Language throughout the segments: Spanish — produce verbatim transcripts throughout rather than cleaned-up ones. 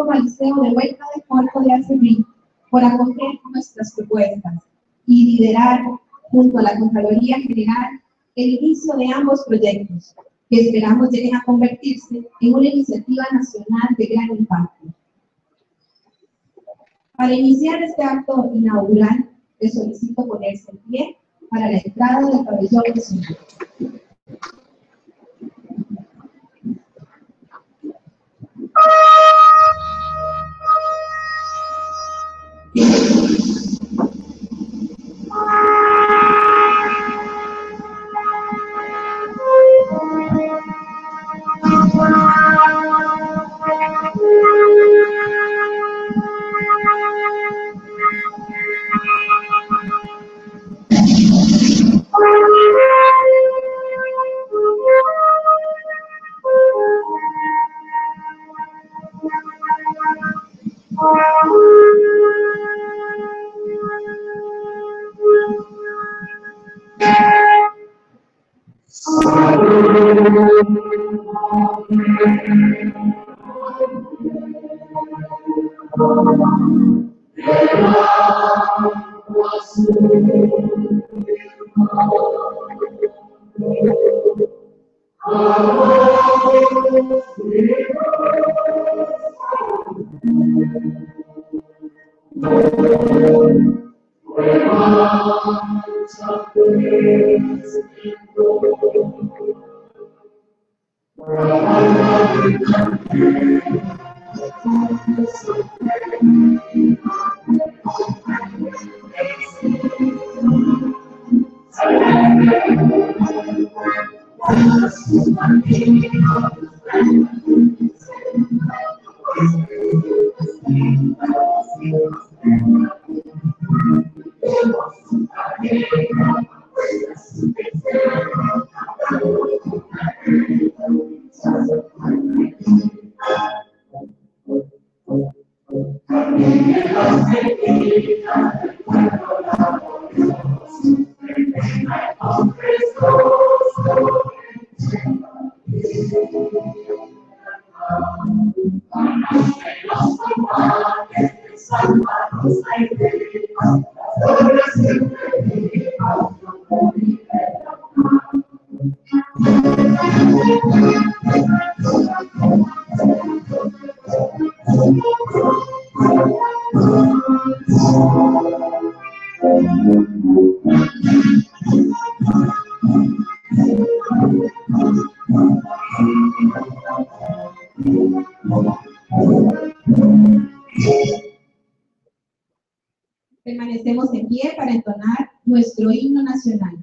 como al Liceo de Huelva de Corzo de Acerrí por acoger nuestras propuestas y liderar junto a la Contraloría General el inicio de ambos proyectos, que esperamos lleguen a convertirse en una iniciativa nacional de gran impacto. Para iniciar este acto inaugural, les solicito ponerse en pie para la entrada del pabellón nacional. Permanecemos en pie para entonar nuestro himno nacional.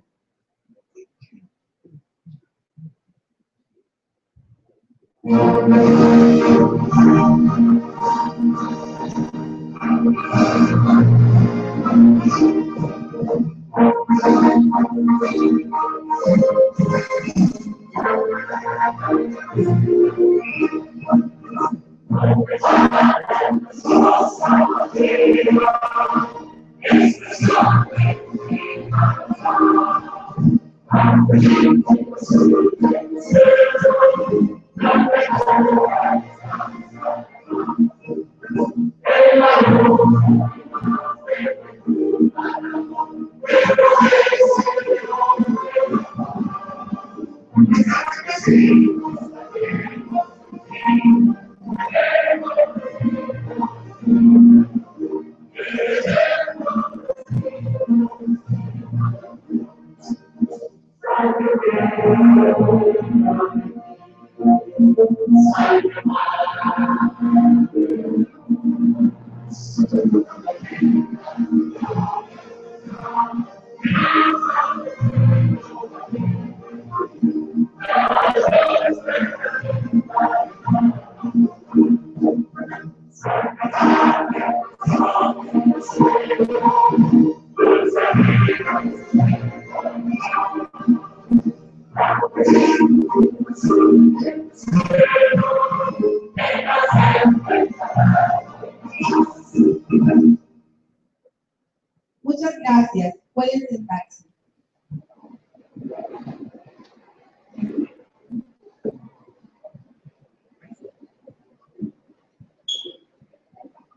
Muchas gracias. Pueden sentarse.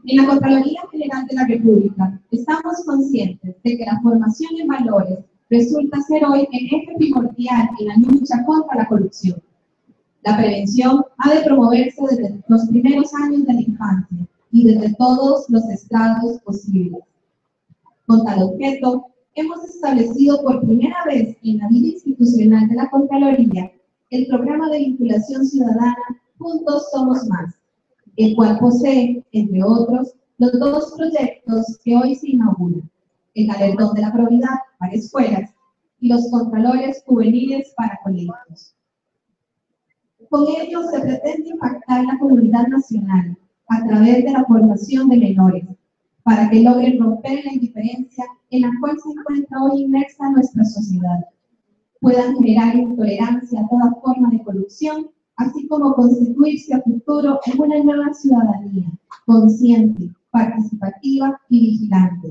En la Contraloría General de la República estamos conscientes de que la formación en valores resulta ser hoy el eje primordial en la lucha contra la corrupción. La prevención ha de promoverse desde los primeros años de la infancia y desde todos los estrados posibles. Con tal objeto, hemos establecido por primera vez en la vida institucional de la Contraloría el programa de vinculación ciudadana Juntos Somos Más, el cual posee, entre otros, los dos proyectos que hoy se inauguran: el Galardón de la Probidad para escuelas y los Contralores Juveniles para colegios. Con ello se pretende impactar la comunidad nacional a través de la formación de menores, para que logren romper la indiferencia en la cual se encuentra hoy inmersa nuestra sociedad, puedan generar intolerancia a toda forma de corrupción, así como constituirse a futuro en una nueva ciudadanía, consciente, participativa y vigilante.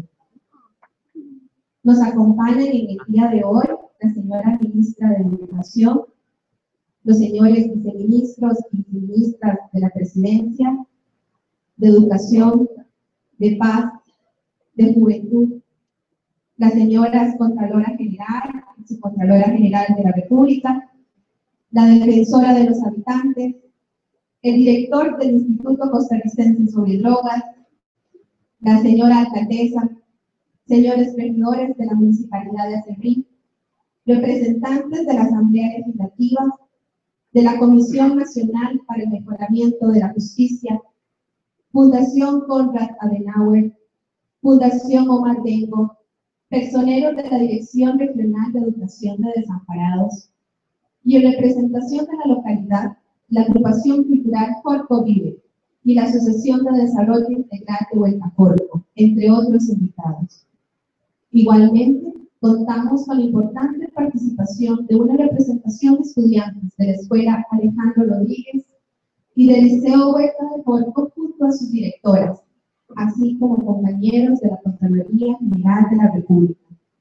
Nos acompañan en el día de hoy la señora ministra de Educación, los señores viceministros y viceministras de la Presidencia, de Educación, de Paz, de Juventud, las señoras Contralora General y Subcontralora General de la República, la Defensora de los Habitantes, el director del Instituto Costarricense sobre Drogas, la señora alcaldesa, señores regidores de la Municipalidad de Aserrín, representantes de la Asamblea Legislativa, de la Comisión Nacional para el Mejoramiento de la Justicia, Fundación Konrad Adenauer, Fundación Omar Dengo, personeros de la Dirección Regional de Educación de Desamparados, y en representación de la localidad, la Agrupación Cultural Corpo Vive y la Asociación de Desarrollo Integral de Hueltacorpo, entre otros invitados. Igualmente, contamos con la importante participación de una representación de estudiantes de la Escuela Alejandro Rodríguez y del Liceo Huerta de Corpo junto a sus directoras, así como compañeros de la Contraloría General de la República.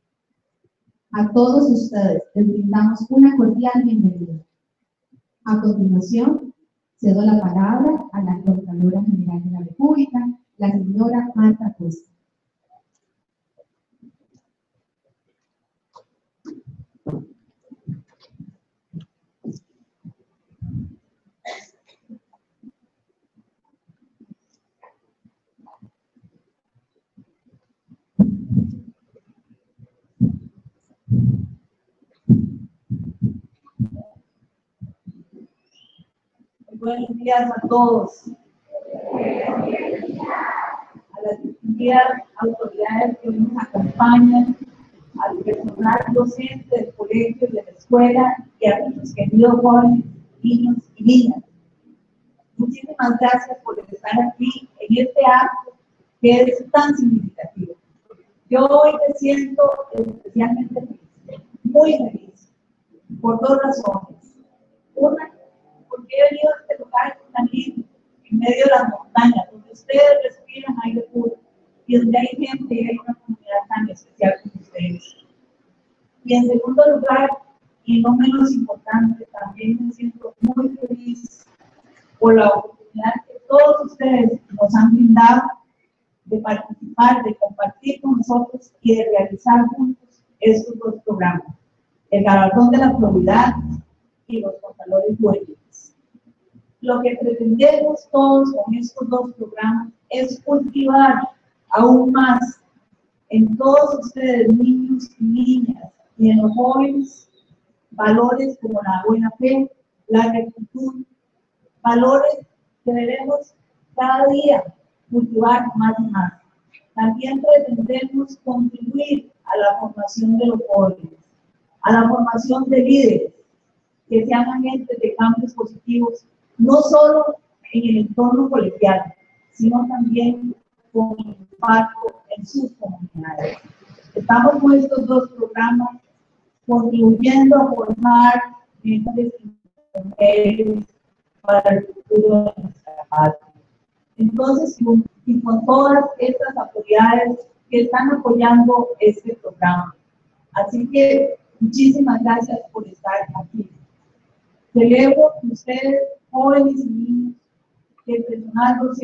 A todos ustedes les brindamos una cordial bienvenida. A continuación, cedo la palabra a la Contralora General de la República, la señora Marta Costa. Buenos días a todos. A las distinguidas autoridades que nos acompañan, al personal docente del colegio, de la escuela y a nuestros queridos jóvenes, niños y niñas. Muchísimas gracias por estar aquí en este acto que es tan significativo. Yo hoy me siento especialmente feliz, muy feliz, por dos razones. Una, porque he venido a este lugar tan lindo, en medio de las montañas, donde ustedes respiran aire puro y donde hay gente y hay una comunidad tan especial como ustedes. Y en segundo lugar, y no menos importante, también me siento muy feliz por la oportunidad que todos ustedes nos han brindado de participar, de compartir con nosotros y de realizar juntos estos dos programas: el Galardón de la Probidad y los Contralores Juveniles. Lo que pretendemos todos con estos dos programas es cultivar aún más en todos ustedes, niños y niñas, y en los jóvenes, valores como la buena fe, la rectitud, valores que debemos cada día cultivar más y más. También pretendemos contribuir a la formación de los jóvenes, a la formación de líderes, que sean agentes de cambios positivos, no solo en el entorno colegial, sino también con impacto en sus comunidades. Estamos con estos dos programas contribuyendo a formar mejores intermediarios para el futuro de nuestra patria. Entonces, y con todas estas autoridades que están apoyando este programa. Así que muchísimas gracias por estar aquí. Celebro que ustedes, jóvenes y niños, que el personal docente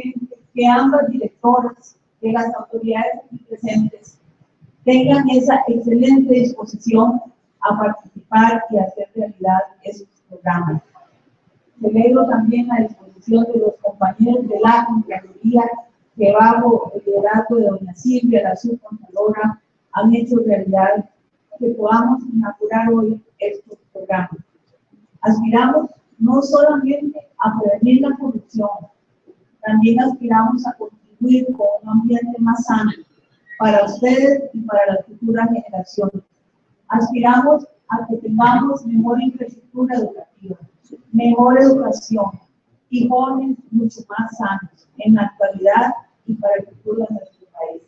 que ambas directoras, que las autoridades aquí presentes, tengan esa excelente disposición a participar y hacer realidad esos programas. Celebro también la disposición de los compañeros de la Contraloría que bajo el liderazgo de doña Silvia, la subcontralora, han hecho realidad que podamos inaugurar hoy estos programas. Aspiramos no solamente a prevenir la corrupción, también aspiramos a contribuir con un ambiente más sano para ustedes y para las futuras generaciones. Aspiramos a que tengamos mejor infraestructura educativa, mejor educación y jóvenes mucho más sanos en la actualidad y para el futuro de nuestro país.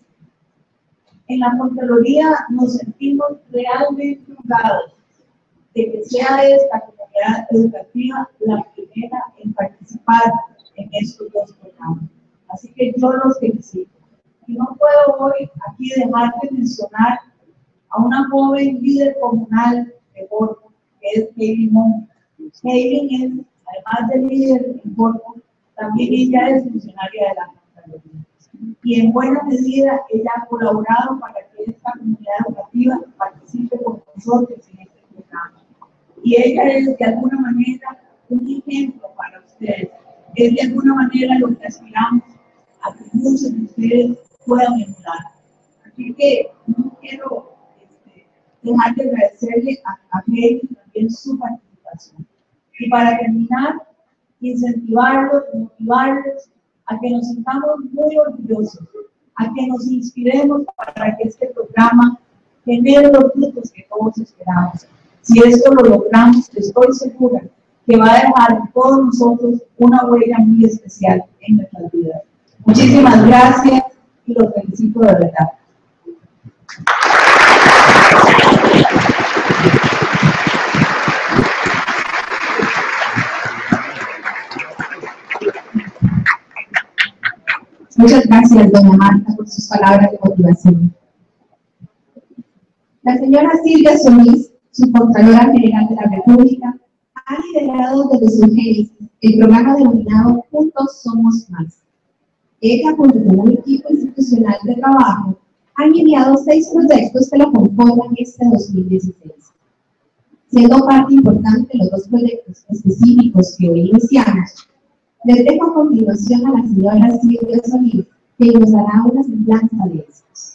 En la Contraloría nos sentimos realmente honrados de que sea esta comunidad educativa la primera en participar en estos dos programas. Así que yo los felicito. Y no puedo hoy aquí dejar de mencionar a una joven líder comunal de Borgo, que es Kaylin Monge. Kaylin es, además de líder en Borgo, también ella es funcionaria de la Contraloría. Y en buena medida ella ha colaborado para que esta comunidad educativa participe con nosotros en este programa. Y ella es de alguna manera un ejemplo para ustedes. Es de alguna manera lo que aspiramos a que muchos de ustedes puedan emular. Así que no quiero este, dejar de agradecerle a, a Kaylin también su participación. Y para terminar, incentivarlos, motivarlos a que nos sintamos muy orgullosos, a que nos inspiremos para que este programa genere los frutos que todos esperamos. Si esto lo logramos, estoy segura que va a dejar en todos nosotros una huella muy especial en nuestras vidas. Muchísimas gracias y los felicito de verdad. Muchas gracias, doña Marta, por sus palabras de motivación. La señora Silvia Solís, subcontralora general de la República, ha liderado desde su génesis el programa denominado Juntos Somos Más. Ella, junto con un equipo institucional de trabajo, ha enviado seis proyectos que lo conforman este dos mil dieciséis. Siendo parte importante de los dos proyectos específicos que hoy iniciamos, les dejo a continuación a la señora Silvia Solís, que nos dará una semblanza de estos.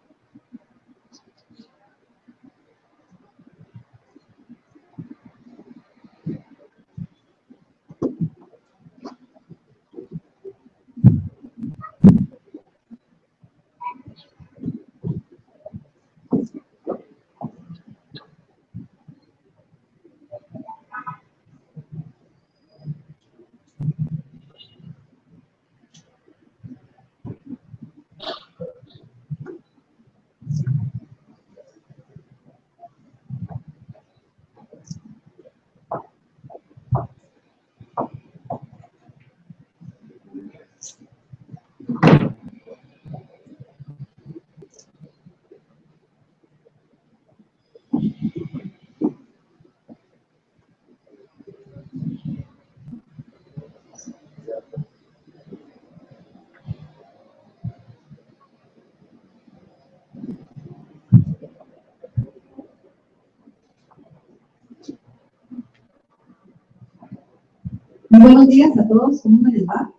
Muy buenos días a todos, ¿cómo me les va?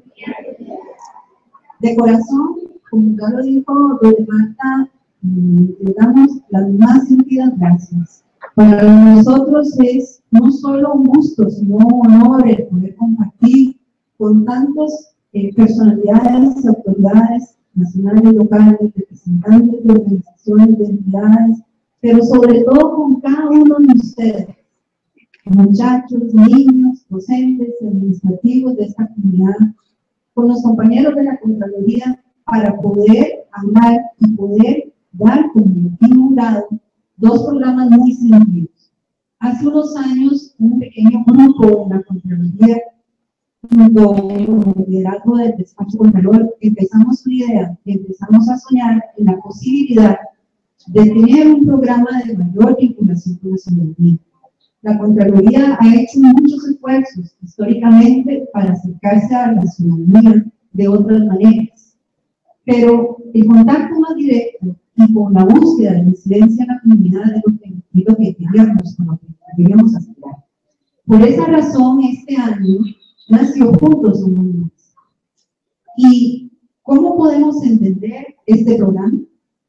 De corazón, como ya lo dijo doña Marta, les damos las más sentidas gracias. Para nosotros es no solo un gusto, sino un honor el poder compartir con tantas eh, personalidades, autoridades nacionales, locales, representantes de organizaciones, de entidades, pero sobre todo con cada uno de ustedes, muchachos, niños, docentes, administrativos de esta comunidad, con los compañeros de la Contraloría, para poder hablar y poder dar como último grado dos programas muy sencillos. Hace unos años, un pequeño grupo de la Contraloría, junto con el liderazgo del despacho Contralor, empezamos una idea, empezamos a soñar en la posibilidad de tener un programa de mayor vinculación con la ciudadanía. La Contraloría ha hecho muchos esfuerzos históricamente para acercarse a la ciudadanía, de otras maneras. Pero el contacto más directo y con la búsqueda de la incidencia en la comunidad es lo que, es lo que queríamos, con lo que queríamos aspirar. Por esa razón, este año nació Juntos Somos Más. ¿Y cómo podemos entender este programa?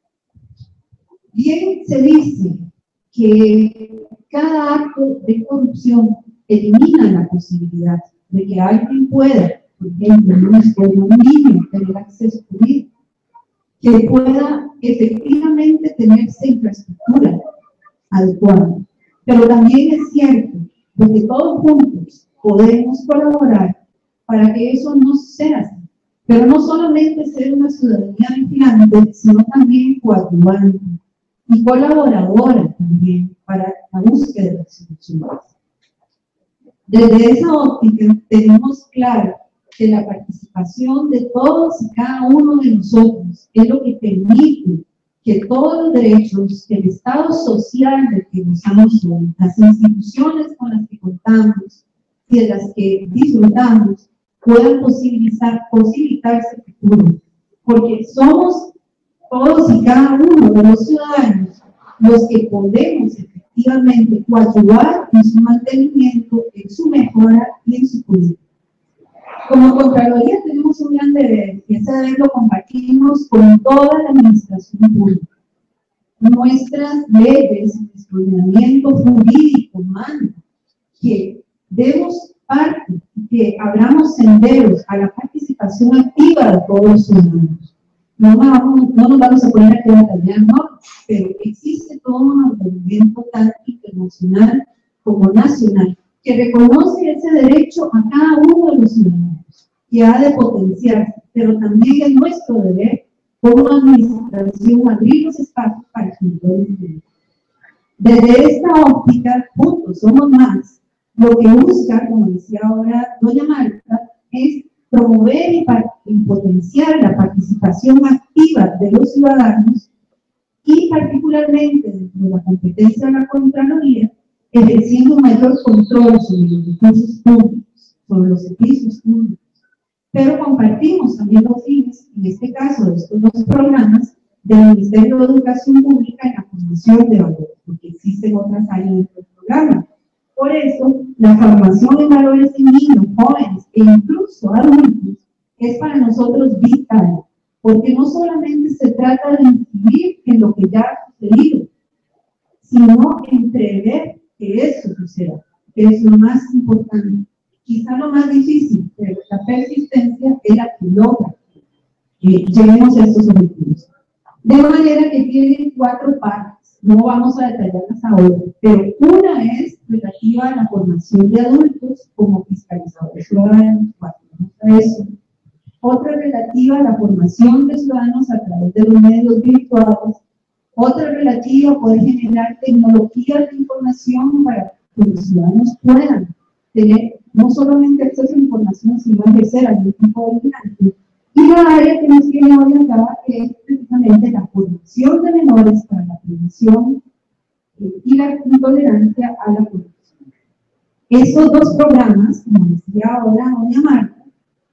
Bien, se dice que cada acto de corrupción elimina la posibilidad de que alguien pueda, por ejemplo, en una escuela, un niño tener acceso jurídico, que pueda efectivamente tenerse infraestructura adecuada. Pero también es cierto de que todos juntos podemos colaborar para que eso no sea así. Pero no solamente ser una ciudadanía vigilante, sino también coadyuvante y colaboradora también para la búsqueda de las soluciones. Desde esa óptica tenemos claro que la participación de todos y cada uno de nosotros es lo que permite que todos los derechos, que el estado social del que gozamos hoy, las instituciones con las que contamos y de las que disfrutamos, puedan posibilitar, posibilitarse el futuro. Porque somos todos y cada uno de los ciudadanos los que podemos efectivamente coadyuvar en su mantenimiento, en su mejora y en su política. Como Contraloría tenemos un gran deber, y ese deber lo compartimos con toda la administración pública. Nuestras leyes, nuestro ordenamiento jurídico manda que demos parte, que abramos senderos a la participación activa de todos los ciudadanos. No, vamos, no nos vamos a poner aquí a batallar, no, pero existe todo un ordenamiento tanto internacional como nacional que reconoce ese derecho a cada uno de los ciudadanos y ha de potenciarse, pero también es nuestro deber como administración abrir los espacios para que lo entiendan. Desde esta óptica, Juntos Somos Más, lo que busca, como decía ahora doña Marta, es promover y, y potenciar la participación activa de los ciudadanos y particularmente dentro de la competencia de la Contraloría, ejerciendo un mayor control sobre los recursos públicos, sobre los servicios públicos. Pero compartimos también los fines, en este caso de estos dos programas, del Ministerio de Educación Pública en la formación de valores, porque existen otras áreas de estos programas. Por eso, la formación en valores en niños, jóvenes e incluso adultos es para nosotros vital, porque no solamente se trata de incidir en lo que ya ha sucedido, sino en prever que eso suceda, que es lo más importante. Quizá lo más difícil, pero la persistencia es la que logra que lleguemos a estos objetivos. De manera que tienen cuatro partes, no vamos a detallarlas ahora, pero una es relativa a la formación de adultos como fiscalizadores ciudadanos, eso. Otra relativa a la formación de ciudadanos a través de los medios virtuales, otra relativa a poder generar tecnologías de información para que los ciudadanos puedan tener no solamente acceso a la información, sino ejercer algún tipo de vigilancia. Y la área que nos tiene hoy acá es precisamente la formación de menores para la prevención y la intolerancia a la corrupción. Esos dos programas, como decía ahora doña Marta,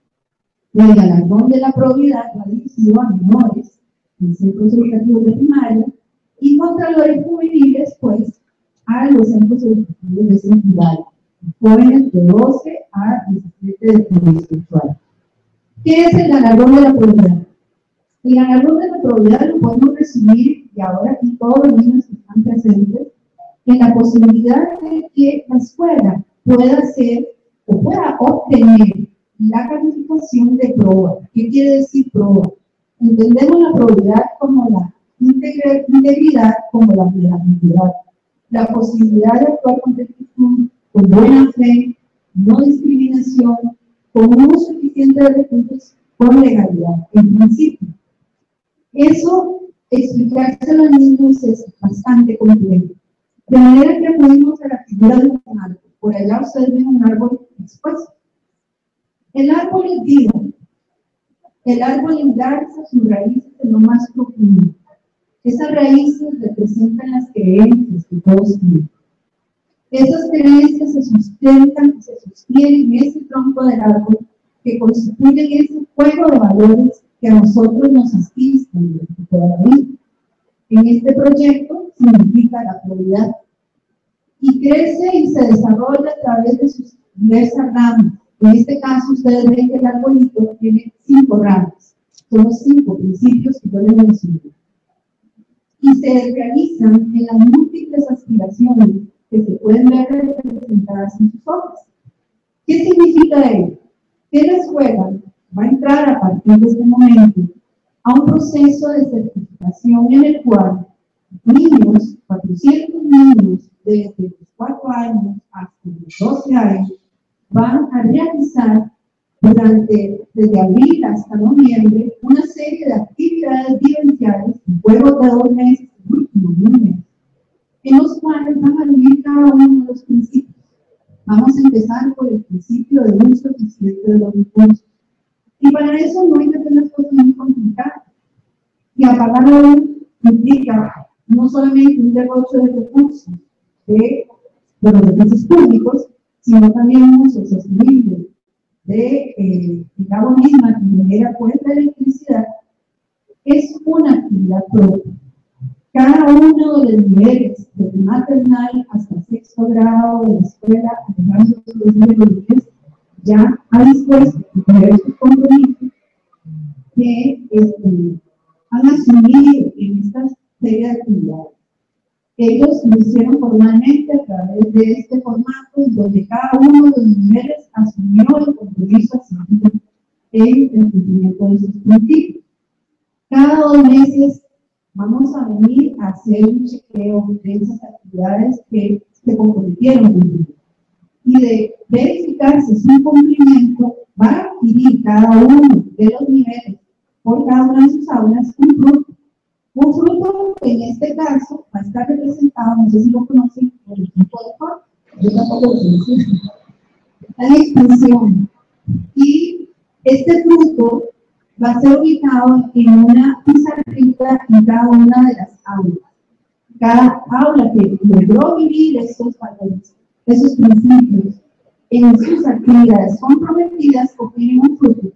el galardón de la probidad va dirigido a menores en centros educativos de primaria y contralores juveniles, pues, a los centros educativos de secundaria, jóvenes de doce a diecisiete de pobreza sexual. ¿Qué es el galardón de la probidad? El galardón de la probidad lo podemos resumir, y ahora aquí todos los niños que están presentes, en la posibilidad de que la escuela pueda hacer o pueda obtener la calificación de proba. ¿Qué quiere decir proba? Entendemos la probidad como la integridad, como la vulnerabilidad, la posibilidad de actuar con rectitud, con buena fe, no discriminación, con un uso eficiente de recursos, con legalidad, en principio. Eso, explicárselo a los niños es bastante complejo. De manera que acudimos a la figura de un árbol. Por allá ustedes ven un árbol expuesto. El árbol es vivo. El árbol engarza sus raíces en lo más profundo. Esas raíces representan las creencias que todos tienen. Esas creencias se sustentan y se sostienen en ese tronco del árbol que constituyen ese juego de valores que a nosotros nos asisten durante toda la vida. En este proyecto significa la prioridad y crece y se desarrolla a través de sus diversas ramas. En este caso, ustedes ven que el arbolito tiene cinco ramas. Son los cinco principios que yo les mencioné. Y se realizan en las múltiples aspiraciones que se pueden ver representadas en sus obras. ¿Qué significa ello? Que la escuela va a entrar a partir de este momento a un proceso de certificación en el cual niños, cuatrocientos niños desde los cuatro años hasta los doce años, van a realizar durante, desde abril hasta noviembre, una serie de actividades vivenciales, juegos de dos meses, últimos meses, en los cuales van a vivir cada uno de los principios. Vamos a empezar por el principio de uso eficiente de los recursos. Y para eso no hay que hacer las cosas muy complicadas. Y apagar la luz implica no solamente un derroche de recursos de, de los recursos públicos, sino también un uso sostenible de eh, el agua misma que genera fuente de electricidad. Es una actividad propia. Cada uno de los niveles, desde maternal hasta sexto grado de la escuela, llegando a los niveles, ya ha dispuesto diversos compromisos que este, han asumido en esta serie de actividades. Ellos lo hicieron formalmente a través de este formato, donde cada uno de los niveles asumió el compromiso asumido en el cumplimiento de sus principios. Cada dos meses vamos a venir a hacer un chequeo de esas actividades que se comprometieron cumplir. Y de verificarse su cumplimiento, va a adquirir cada uno de los niveles por cada una de sus aulas un fruto. Un fruto que en este caso va a estar representado, no sé si lo conocen, por el tipo de forma. Yo tampoco lo conocía. Está en expansión. Y este fruto va a ser ubicado en una pizarrita en cada una de las aulas. Cada aula que logró vivir estos valores, esos principios, en sus actividades comprometidas, obtienen un fruto.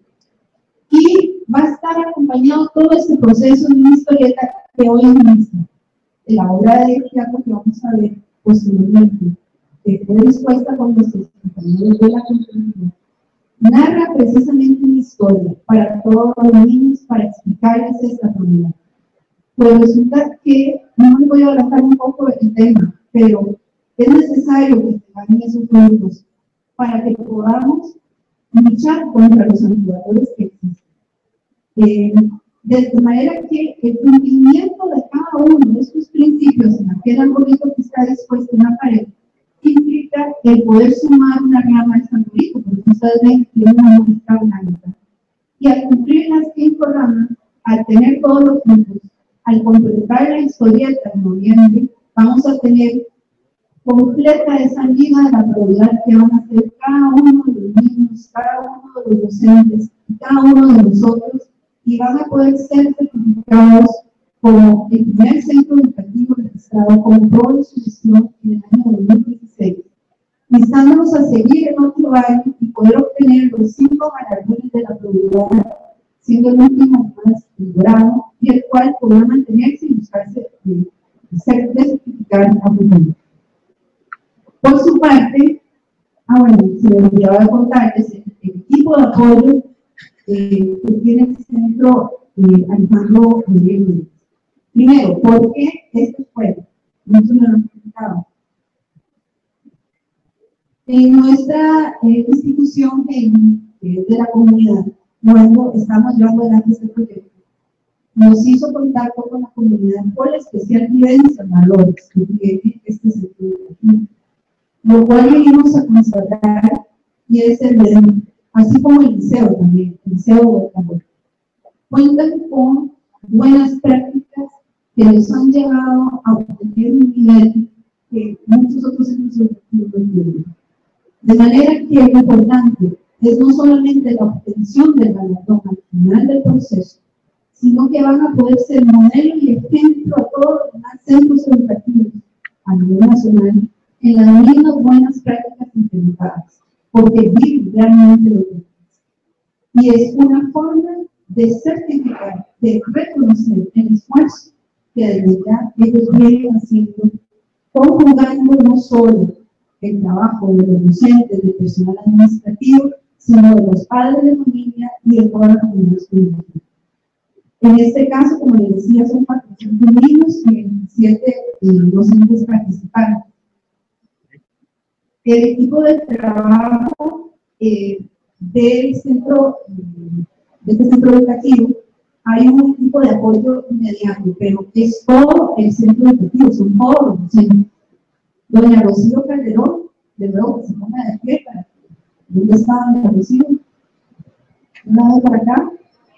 Y va a estar acompañado todo este proceso de una historieta que hoy es nuestra. La obra de teatro que vamos a ver posteriormente, que fue dispuesta con nuestros compañeros de la cultura, narra precisamente una historia para todos los niños, para explicarles esta realidad. Pues resulta que, no me voy a adelantar un poco el tema, pero es necesario que tengamos esos frutos para que podamos luchar contra los antivalores que existen. Eh, de manera que el cumplimiento de cada uno de estos principios en aquel arbolito que está dispuesto en la pared implica el poder sumar una rama de este arbolito, porque ustedes ven que tiene una muestra blanca. Y al cumplir las cinco ramas, al tener todos los puntos, al completar la historieta en noviembre, vamos a tener completa esa liga de la prioridad que van a hacer cada uno de los niños, cada uno de los docentes y cada uno de nosotros, y van a poder ser certificados como el primer centro educativo registrado como pro de su gestión en el año dos mil dieciséis, instándonos a seguir en otro año y poder obtener los cinco galardones de la prioridad, siendo el último más logrado y el cual podrá mantenerse y buscarse eh, ser certificado a futuro. Por su parte, ah bueno, se me olvidaba contarles el, el equipo de apoyo eh, que tiene el centro eh, Alejandro Guillermo. Primero, ¿por qué esta escuela? Muchos me lo han explicado. En nuestra eh, institución que es de la comunidad, luego estamos llevando adelante este proyecto. Nos hizo contacto con la comunidad por la especial vivencia, valores que tiene este centro educativo, lo cual venimos a constatar y es el de, así como el liceo también, el liceo de Tambor. Cuentan con buenas prácticas que nos han llevado a obtener un nivel que muchos otros centros educativos no tienen. De manera que lo importante es no solamente la obtención del galardón al final del proceso, sino que van a poder ser modelo y ejemplo a todos los demás centros educativos a nivel nacional en las mismas buenas prácticas implementadas, porque viven realmente lo que es. y es una forma de certificar, de reconocer el esfuerzo que desde ya ellos vienen haciendo, conjugando no solo el trabajo de los docentes, del personal administrativo, sino de los padres de familia y de toda la comunidad estudiantil. En este caso, como les decía, son cuatrocientos niños y veintisiete eh, docentes participantes. El equipo de trabajo eh, del centro, de este centro educativo, hay un equipo de apoyo inmediato, pero es todo el centro educativo, son todos los docentes. Doña Rocío Calderón, de nuevo que se ponga de pie para ¿dónde está doña Rocío? ¿Un lado para acá?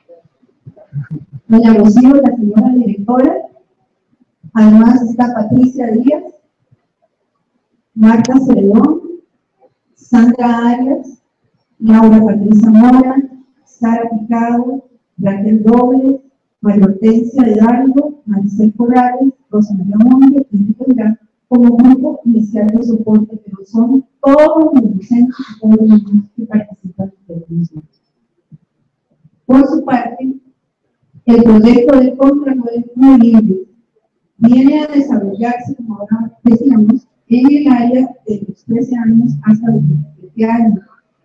Doña Rocío, la señora directora. Además está Patricia Díaz, Marta Celedón, Sandra Arias, Laura Patricia Mora, Sara Picado, Raquel Dobles, María Hortensia Hidalgo, Maricel Corrales, Rosa María Monge, y Nicolás, como grupo inicial de soporte, pero son todos los docentes y todos los niños que participan del mismo. Por su parte, el proyecto de Contralores Muy Libre viene a desarrollarse, como ahora decíamos, en el área de los trece años hasta los veintisiete años.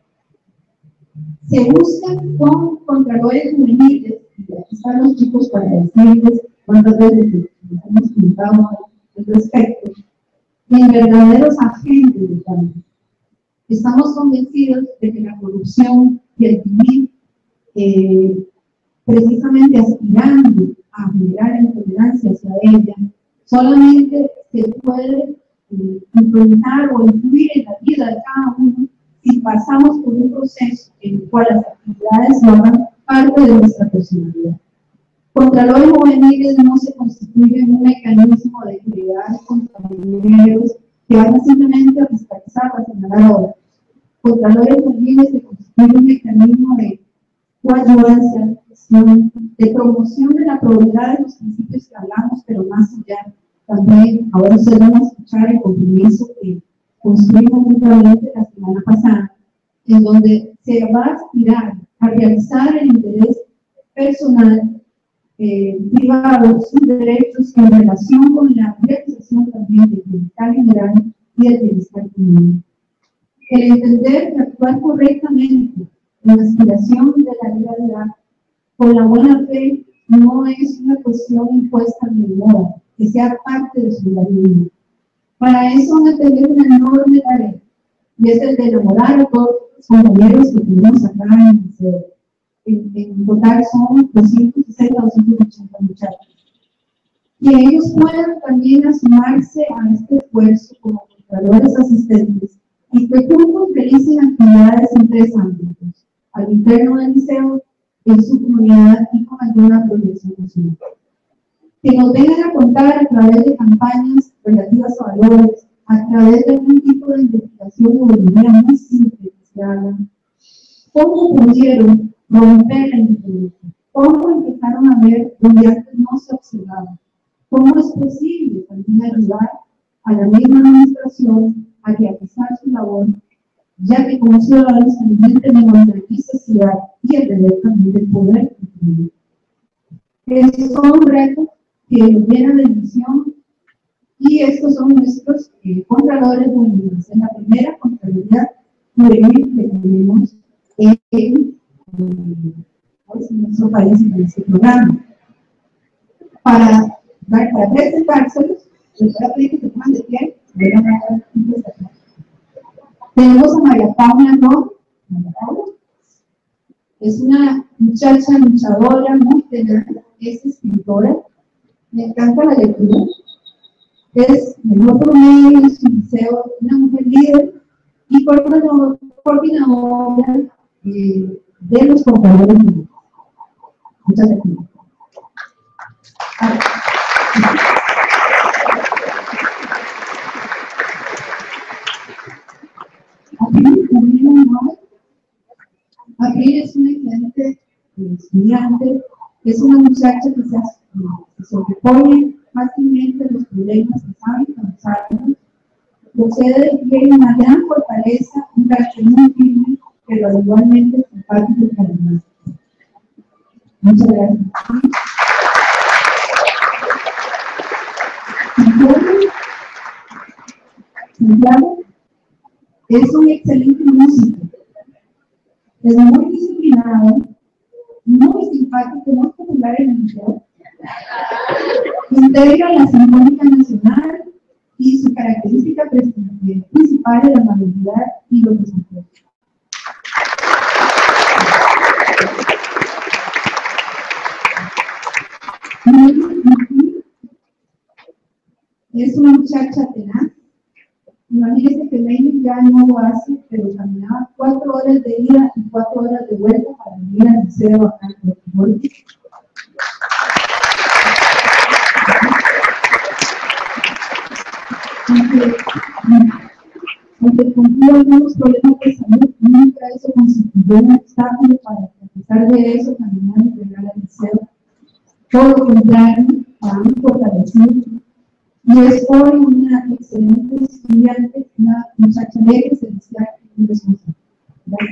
Se buscan con contralores juveniles, y aquí están los chicos para decirles cuántas veces les hemos pintado al respecto, en verdaderos agentes de cambio. Estamos convencidos de que la corrupción y el vivir eh, precisamente aspirando a generar intolerancia hacia ella, solamente se puede eh, implementar o influir en la vida de cada uno si pasamos por un proceso en el cual las actividades forman parte de nuestra personalidad. Contralores juveniles no se constituyen un mecanismo de crear contralores que vayan simplemente a fiscalizar o a señalar ahora. Contralores juveniles se constituyen un mecanismo de coadyuvancia, de promoción de la probidad de los principios que hablamos, pero más allá también, ahora ustedes van a escuchar el compromiso que construimos mutuamente la semana pasada, en donde se va a aspirar a realizar el interés personal, eh, privado, sus derechos en relación con la realización también del bienestar general y el bienestar común. El entender que actuar correctamente en la aspiración de la legalidad con la buena fe no es una cuestión impuesta de moda, que sea parte de su vida. Para eso van a tener una enorme tarea, y es el de enamorar a todos los compañeros que tenemos acá en el liceo. En, en total son doscientos sesenta a doscientos ochenta muchachos. Que ellos puedan también asumarse a este esfuerzo como contralores asistentes y que juntos realicen actividades en tres ámbitos: al interno del liceo, en su comunidad y con alguna proyección nacional. Que nos vengan a contar a través de campañas relativas a valores, a través de algún tipo de investigación o de manera muy simple que se haga, cómo pudieron romper la indiferencia, cómo empezaron a ver donde antes no se observaba, cómo es posible también ayudar a la misma administración a realizar su labor, ya que como ciudadanos también tenemos la necesidad y el deber también de poder cumplir. Estos son retos que nos llenan de ilusión, y estos son nuestros eh, contralores juveniles. En la primera contraloría juvenil que tenemos en, en, en nuestro país, en este programa. Para, para presentárselos, les voy a pedir que se pongan de pie. Tenemos a María Paula, ¿no? María Paula es una muchacha luchadora, muy tenaz, es escritora, me encanta la lectura, es mejor promedio en su liceo, una mujer líder y coordinadora eh, de los compañeros de Muchas gracias. Abril es una excelente estudiante, es una muchacha que se, se sobrepone fácilmente los problemas que saben causarnos, procede y tiene una gran fortaleza, un carácter muy firme, pero igualmente Pati Carolina. Muchas gracias. Santiago es un excelente músico, es muy disciplinado, muy simpático, muy popular en el museo, integra la Sinfónica Nacional y su característica principal es la amabilidad y lo presentó. Es una muchacha tenaz. Imagínense que Lady ya no lo hace, pero caminaba cuatro horas de ida y cuatro horas de vuelta para venir al museo acá en Puerto. Aunque, aunque cumplió algunos problemas de salud, nunca eso constituyó un obstáculo para que, a pesar de eso, caminar y llegar al museo. Todo lo contrario, para mí fortalecido. Y es hoy una excelente estudiante, una muchacha alegre, servicial y responsable. Gracias.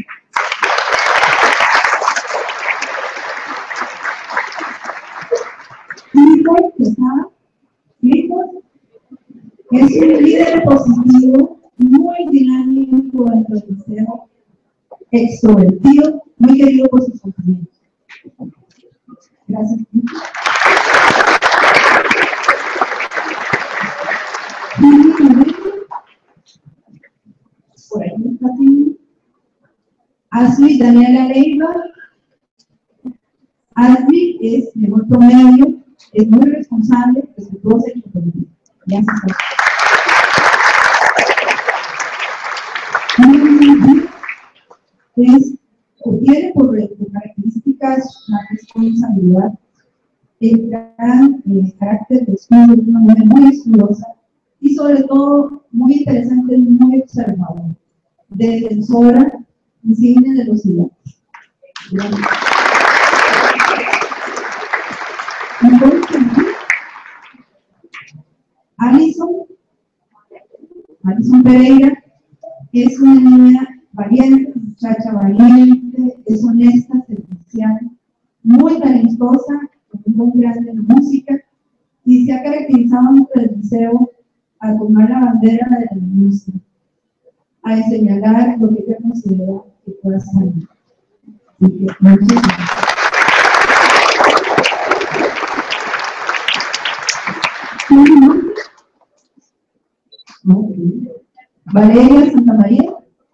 Clifford Quesada. Clifford es un líder positivo, muy dinámico dentro del museo, extrovertido, muy querido por sus compañeros. Gracias. Por ahí está aquí. Ashley Daniela Leiva. Ashley es mejor promedio, es muy responsable, respetuosa y competitiva. Ya se está. Es, o tiene por, por características la responsabilidad, el gran eh, carácter de estudio, de una mujer muy estudiosa y sobre todo muy interesante y muy observadora, defensora insignia de los ciudadanos. Alison, Alison Pereira es una niña valiente, muchacha valiente, es honesta, servicial, muy talentosa, muy grande en la música y se ha caracterizado dentro del museo a tomar la bandera de la música, a señalar lo que ella considera que pueda ser. Así que, muchas gracias. Valeria Santa María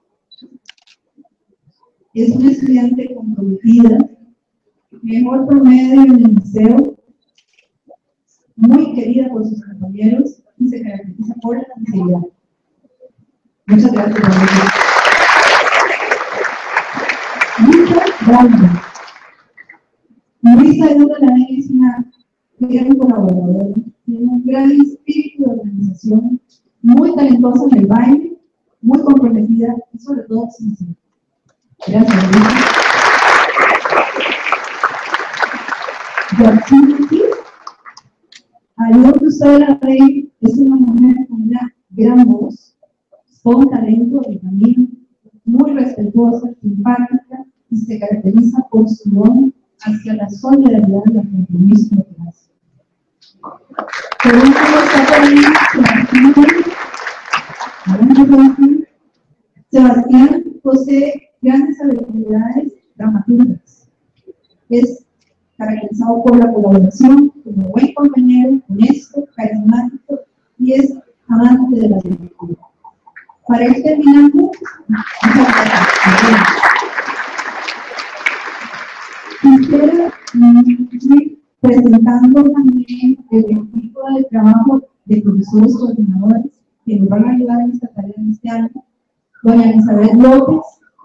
es una estudiante comprometida, mejor promedio en el museo, muy querida por sus compañeros y se caracteriza por la sinceridad. Muchas gracias, Valeria. Luisa Brauner. Luisa Brauner es una gran colaboradora, tiene un gran espíritu de organización, muy talentosa en el baile, muy comprometida y sobre todo sincera. Gracias, Luisa. Joaquín, al igual que usted, la Rey es una mujer con una gran voz, con talento de camino, muy respetuosa, simpática y se caracteriza por su don hacia la solidaridad y el compromiso que hace. Por último, está también Sebastián. Sebastián posee grandes habilidades dramaturgas. Es caracterizado por la colaboración, como buen compañero, honesto, carismático y es amante de la literatura. Para ir terminando, muchas gracias. Quisiera ir presentando también el equipo de trabajo de profesores coordinadores que nos van a ayudar en esta tarea de este año. Doña Elizabeth López,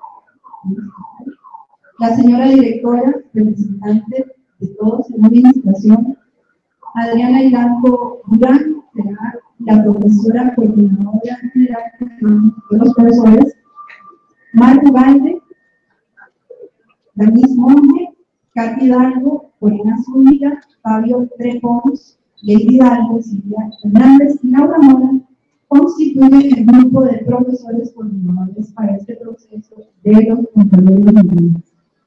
la señora directora, representante de todos en la administración, Adriana Hilanco Durán, la profesora coordinadora general de los profesores, Marco Valde, Danis Monge, Katy Hidalgo, Corina Zúñiga, Fabio Trepons, Lady Hidalgo, Silvia Hernández y Laura Mora constituyen el grupo de profesores coordinadores para este proceso de los controles de nivel.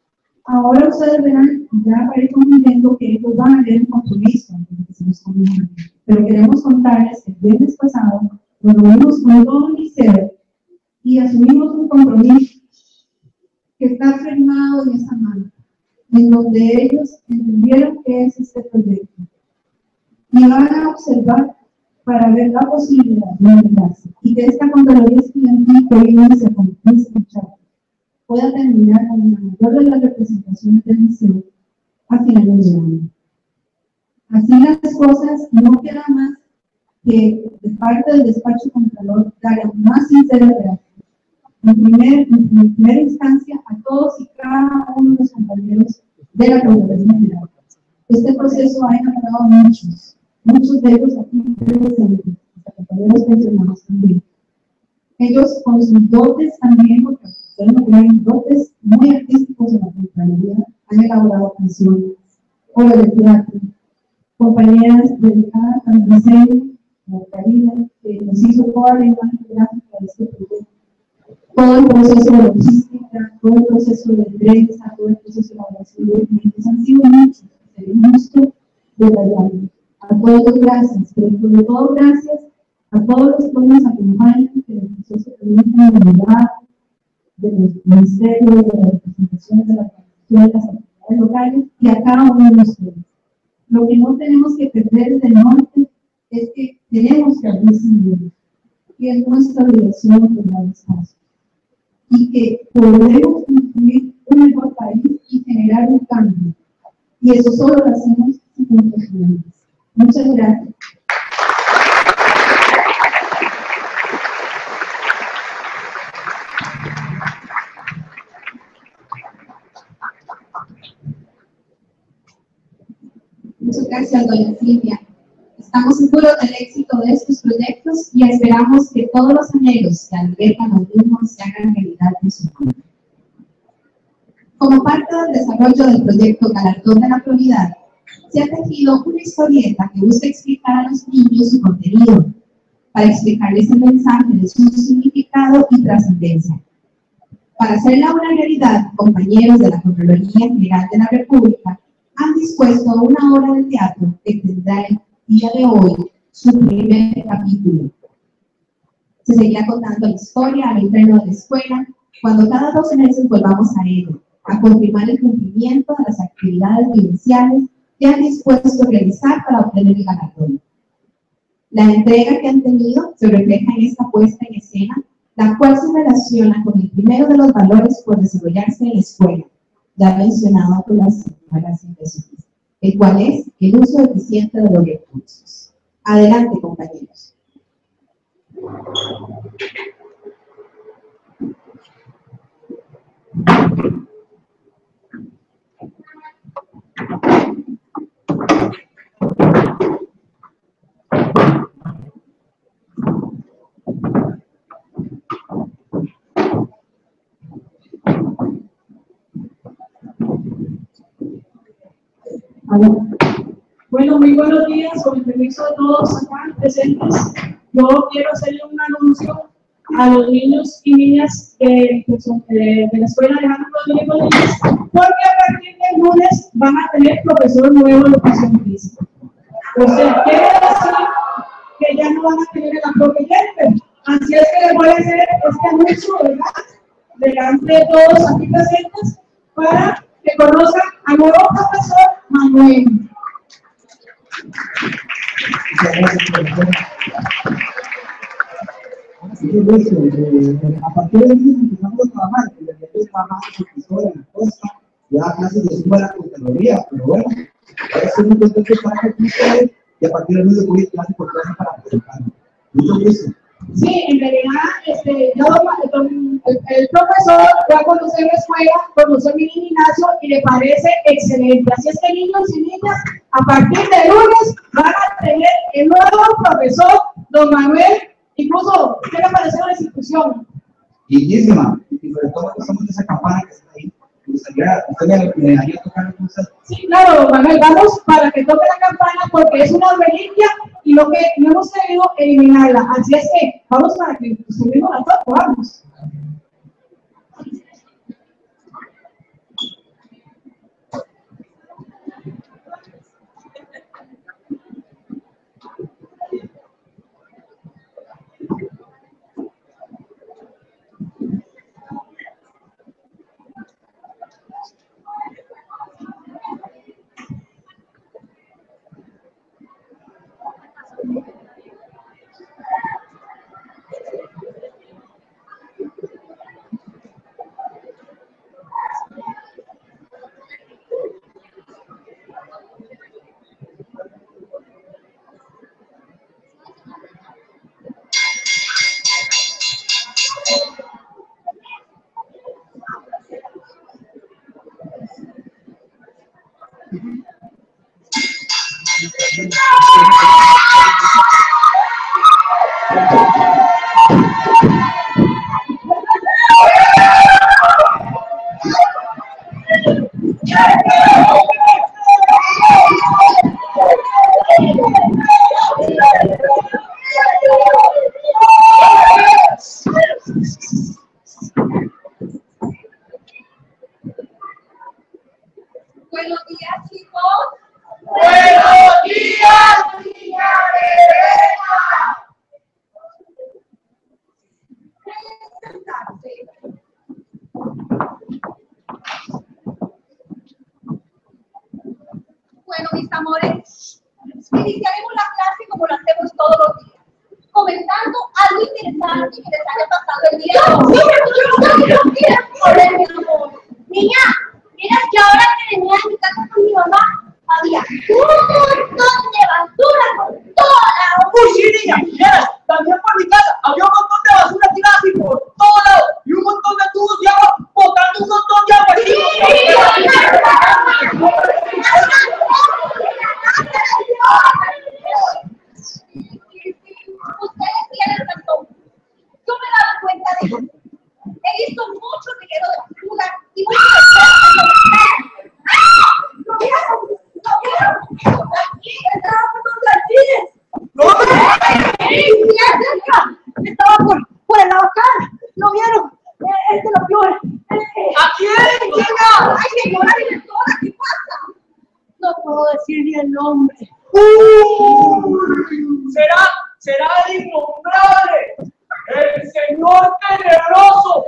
Ahora ustedes verán, ya aparece un momento que ellos van a leer un compromiso antes de que se los comunique. Pero queremos contarles que el viernes pasado nos reunimos con todo el liceo y asumimos un compromiso que está firmado en esa mano, en donde ellos entendieron qué es este proyecto y van a observar para ver la posibilidad de unirse y que esta Contraloría Estudiantil que hoy no se comienza a escuchar pueda terminar con una mayor de las representaciones del liceo a finales de año. Así las cosas, no queda más que de parte del despacho Contralor dar un más sincero gracias. En, primer, en primera instancia, a todos y cada uno de los compañeros de la Contraloría General. Este proceso ha enamorado a muchos, muchos de ellos aquí presentes, hasta compañeros pensionados también. Ellos con sus dotes también, porque ustedes tienen dotes muy artísticos en la Contraloría, han elaborado canciones, obras de teatro, compañeras dedicadas al diseño, a Karina, que nos hizo toda la imagen gráfica de este proyecto. Todo el proceso de logística, todo el proceso de prensa, todo el proceso de elaboración de documentos han sido muchos, sería justo detallarlo. A todos gracias, pero sobre todo gracias a todos los que nos acompañan en el proceso de unidad de los ministerios, de las representaciones de la Constitución, de las autoridades locales y a cada uno de ustedes. Lo que no tenemos que perder de norte es que tenemos que abrir senderos, y es nuestra obligación por dar espacio. Y que podemos construir un mejor país y generar un cambio. Y eso solo lo hacemos si juntos unimos. Muchas gracias. Muchas gracias, doña Silvia. Estamos seguros del éxito de estos proyectos y esperamos que todos los anhelos que albergan los mismos se hagan realidad en su vida. Como parte del desarrollo del proyecto Galardón de la Probidad, se ha tejido una historieta que busca explicar a los niños su contenido, para explicarles el mensaje de su significado y trascendencia. Para hacerla una realidad, compañeros de la Contraloría General de la República han dispuesto una obra de teatro que tendrá el día de hoy su primer capítulo. Se seguirá contando la historia al interno de la escuela, cuando cada doce meses volvamos a ello, a confirmar el cumplimiento de las actividades vivenciales que han dispuesto a realizar para obtener el galardón. La entrega que han tenido se refleja en esta puesta en escena, la cual se relaciona con el primero de los valores por desarrollarse en la escuela, ya mencionado por las señoras inversionistas, el cual es el uso eficiente de los recursos. Adelante, compañeros. Bueno, muy buenos días, con el permiso de todos acá presentes. Yo quiero hacerle un anuncio a los niños y niñas de, que son, de, de la Escuela Alejandro Rodríguez Rodríguez, porque a partir del lunes van a tener profesor nuevo de educación física. O sea, quiere decir que ya no van a tener el profe Jennifer. Así es que les voy a hacer este anuncio, ¿verdad? Delante de todos aquí presentes, para que conozcan al nuevo profesor Manuel. A partir de ahí empezamos a trabajar, y desde que trabajamos profesor en la costa, ya clases de suma de la Contraloría, pero bueno, estoy muy contento para que ustedes, y a partir del lunes voy a clase por clase para presentarme. Mucho gusto. Sí, en realidad, este, yo, el, el profesor fue a conocer la escuela, conoció mi gimnasio y le parece excelente. Así es que niños y niñas, a partir de lunes van a tener el nuevo profesor, don Manuel. Incluso, ¿qué le pareció la institución? Lindísima, y sobre todo que estamos en esa campana que está ahí. Me gustaría, usted me dejaría tocar cosas. Sí, claro, don Manuel, vamos para que toque la campana porque es una reliquia y lo que no hemos querido eliminarla. Así es que vamos para que usted mismo la toque, vamos. Iniciaremos la clase como lo hacemos todos los días, comentando algo interesante que les haya pasado el día de hoy. Joder, mi amor. Niña, mira que ahora que venía a mi casa con mi mamá, había un montón de basura por toda la... Uy, sí, niña, vieras, también por mi casa había un montón de basura tirada así por todos lados y un montón de tubos de agua botando un montón de agua. Sí, ustedes tienen razón. Yo me he dado cuenta de eso. He visto mucho reguero de basura y mucho de... ¡Lo vieron! ¡Lo vieron! ¡Aquí! ¡Estaba por los jardines! ¡No! ¡Sí, cerca! Estaba por, por el lavacán. ¿Lo vieron? Eh, este lo vio. Eh, ¿A quién, niña? ¡Ay, señora directora! ¿Qué pasa? No puedo decir ni el nombre. ¡Uh! Será, será el innombrable, el señor tenebroso.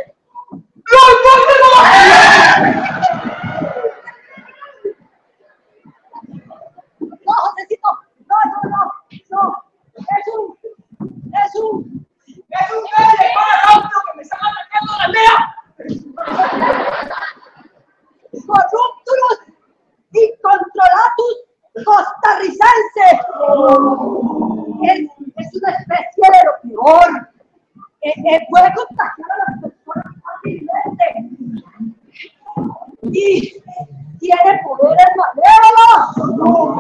No, Josecito, no, no, no, no, es un, es un, ¡Es un verde para rápido que me están atacando la aldea! corruptus y controlatus costarricense. Es, es una especie de lo peor. Eh, eh, puede contagiar a las personas fácilmente. Y tiene poderes malévolos.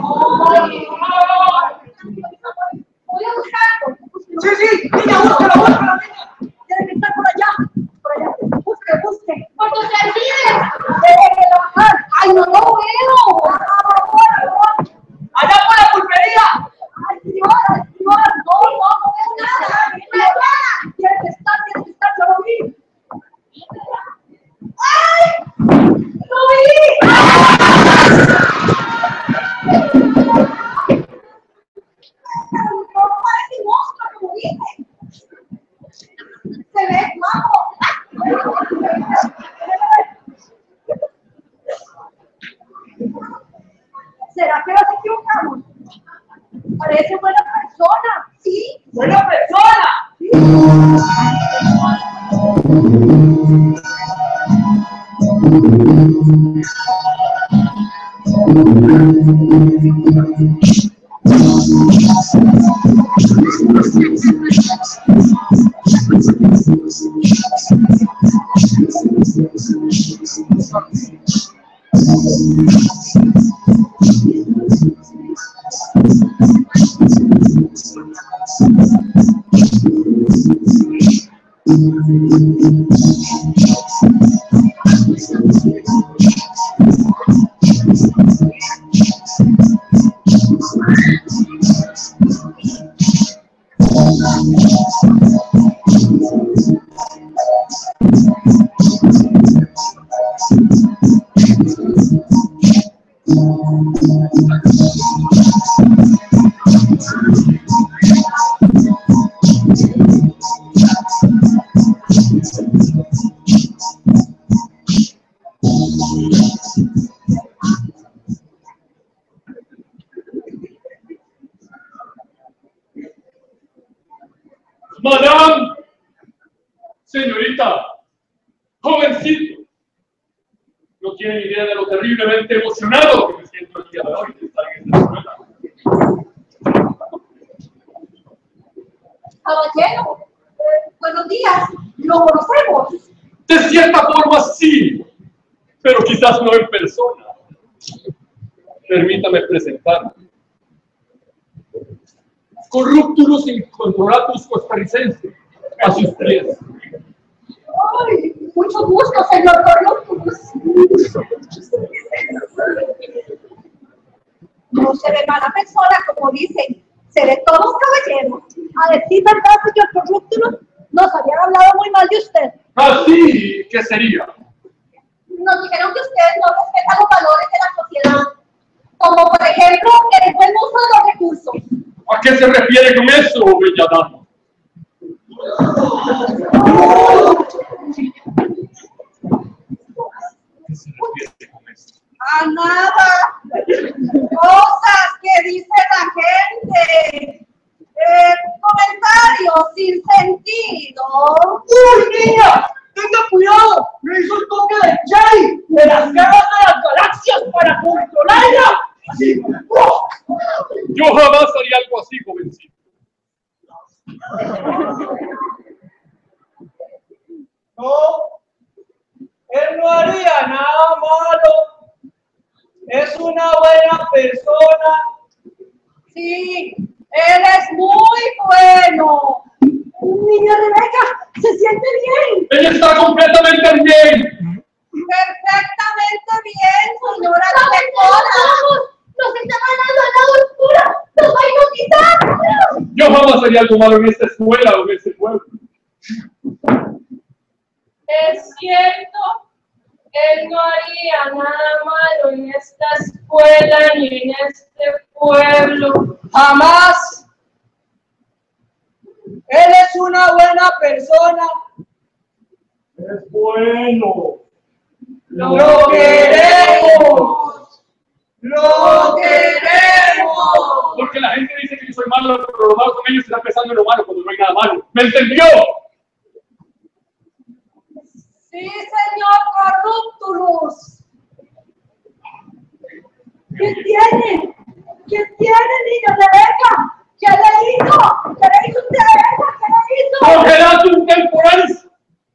Voy a buscarlo. Sí, sí, niña, búscalo, búscalo, niña. Tiene que estar por allá. Por allá. Busque, busque. ¡Por tus servicios! ¡Eh, bajar! ¡Ay, no lo veo! ¡Allá por la pulpería! ¡Ay, señora, señora! ¡No, no, no veo nada! ¡Tiene que estar, tiene que estar! ¡Yo lo vi! ¡Ay! ¡Lo vi! ¡No parece monstruo, como dije! ¡Se ve guapo! ¿Será que nos equivocamos? Parece buena persona, ¿sí? ¡Buena persona! ¿Sí? Madame, señorita, jovencito, no tienen idea de lo terriblemente emocionado que me siento el día de hoy de estar en esta escuela. Caballero, eh, buenos días, lo conocemos. De cierta forma sí, pero quizás no en persona. Permítame presentarme. Corruptus y controlatus costarricense, a sus pies. Ay, mucho gusto, señor Corruptus. No se ve mala persona, como dicen. Se ve todo un caballero. A decir verdad, señor Corruptus, nos habían hablado muy mal de usted. Así que sería. Nos dijeron que usted no respeta los valores de la sociedad, como por ejemplo el buen uso de los recursos. ¿A qué se refiere con eso, bella dama? ¿Qué se refiere con eso? A nada. Cosas que dice la gente. Eh, comentarios sin sentido. ¡Uy, niña! ¡Tenga cuidado! ¡Me hizo el toque de Jay! ¡De las garras de las galaxias para controlarla! Así. ¡Oh! Yo jamás haría algo así, jovencito. No, él no haría nada malo. Es una buena persona. Sí, él es muy bueno. Niña Rebeca, ¿se siente bien? Ella está completamente bien. Perfectamente bien, señora directora. ¡Vamos! ¡Nos está mandando al lado oscuro! ¡Nos va a hipnotizar! Yo jamás haría algo malo en esta escuela o en este pueblo. Es cierto, él no haría nada malo en esta escuela ni en este pueblo. Jamás. Él es una buena persona. Es bueno. Lo queremos. Lo queremos. Porque la gente dice que yo soy malo, pero lo malo con ellos está pensando en lo malo cuando no hay nada malo. ¿Me entendió? Sí, señor Corruptulus. ¿Qué tiene? ¿Qué tiene, niña Rebeca? ¿Qué le hizo? ¿Qué le hizo usted a ella? ¿Qué le hizo? Congelatum temporalis.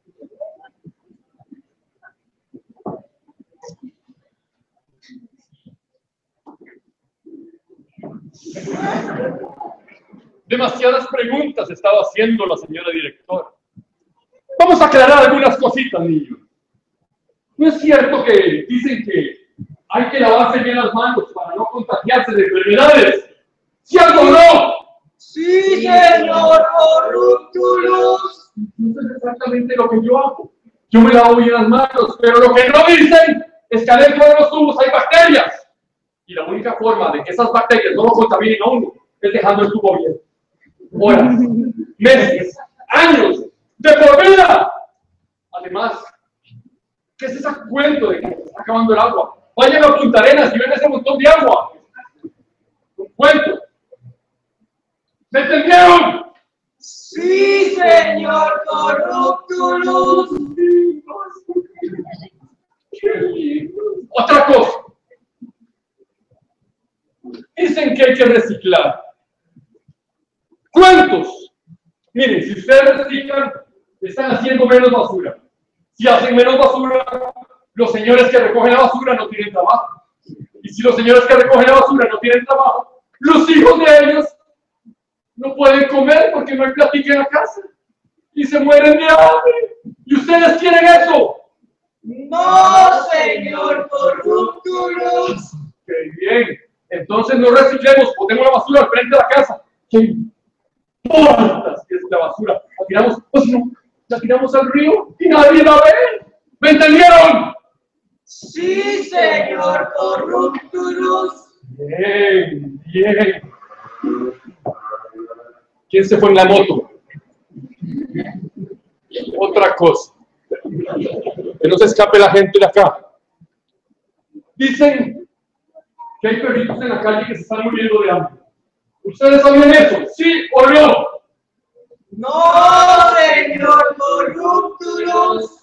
Demasiadas preguntas estaba haciendo la señora directora. Vamos a aclarar algunas cositas, niños. ¿No es cierto que dicen que hay que lavarse bien las manos para no contagiarse de enfermedades? ¿Cierto o no? Sí, señor Corruptulus. Eso es exactamente lo que yo hago. Yo me lavo bien las manos, pero lo que no dicen es que adentro de los tubos hay bacterias. Y la única forma de que esas bacterias no lo contaminen a uno es dejando el tubo bien. Horas, meses, años, de por vida. Además, ¿qué es ese cuento de que se está acabando el agua? Vayan a Punta Arenas y ven ese montón de agua. Un cuento. ¿Me entendieron? Sí, señor Corruptulus. Qué lindo. Otra cosa. Dicen que hay que reciclar. ¿Cuántos? Miren, si ustedes reciclan, están haciendo menos basura. Si hacen menos basura, los señores que recogen la basura no tienen trabajo. Y si los señores que recogen la basura no tienen trabajo, los hijos de ellos no pueden comer porque no hay platica en la casa. Y se mueren de hambre. ¿Y ustedes quieren eso? No, señor Corruptulus. Qué bien. Entonces no reciclemos, botemos la basura al frente de la casa. ¿Qué importa si es la basura? La tiramos, pues no, la tiramos al río y nadie la ve. ¿Me entendieron? Sí, señor Corruptulus. Bien, bien. ¿Quién se fue en la moto? Otra cosa. Que no se escape la gente de acá. Dicen que hay perritos en la calle que se están muriendo de hambre. ¿Ustedes sabían eso? ¿Sí o no? No, señor Corruptulus.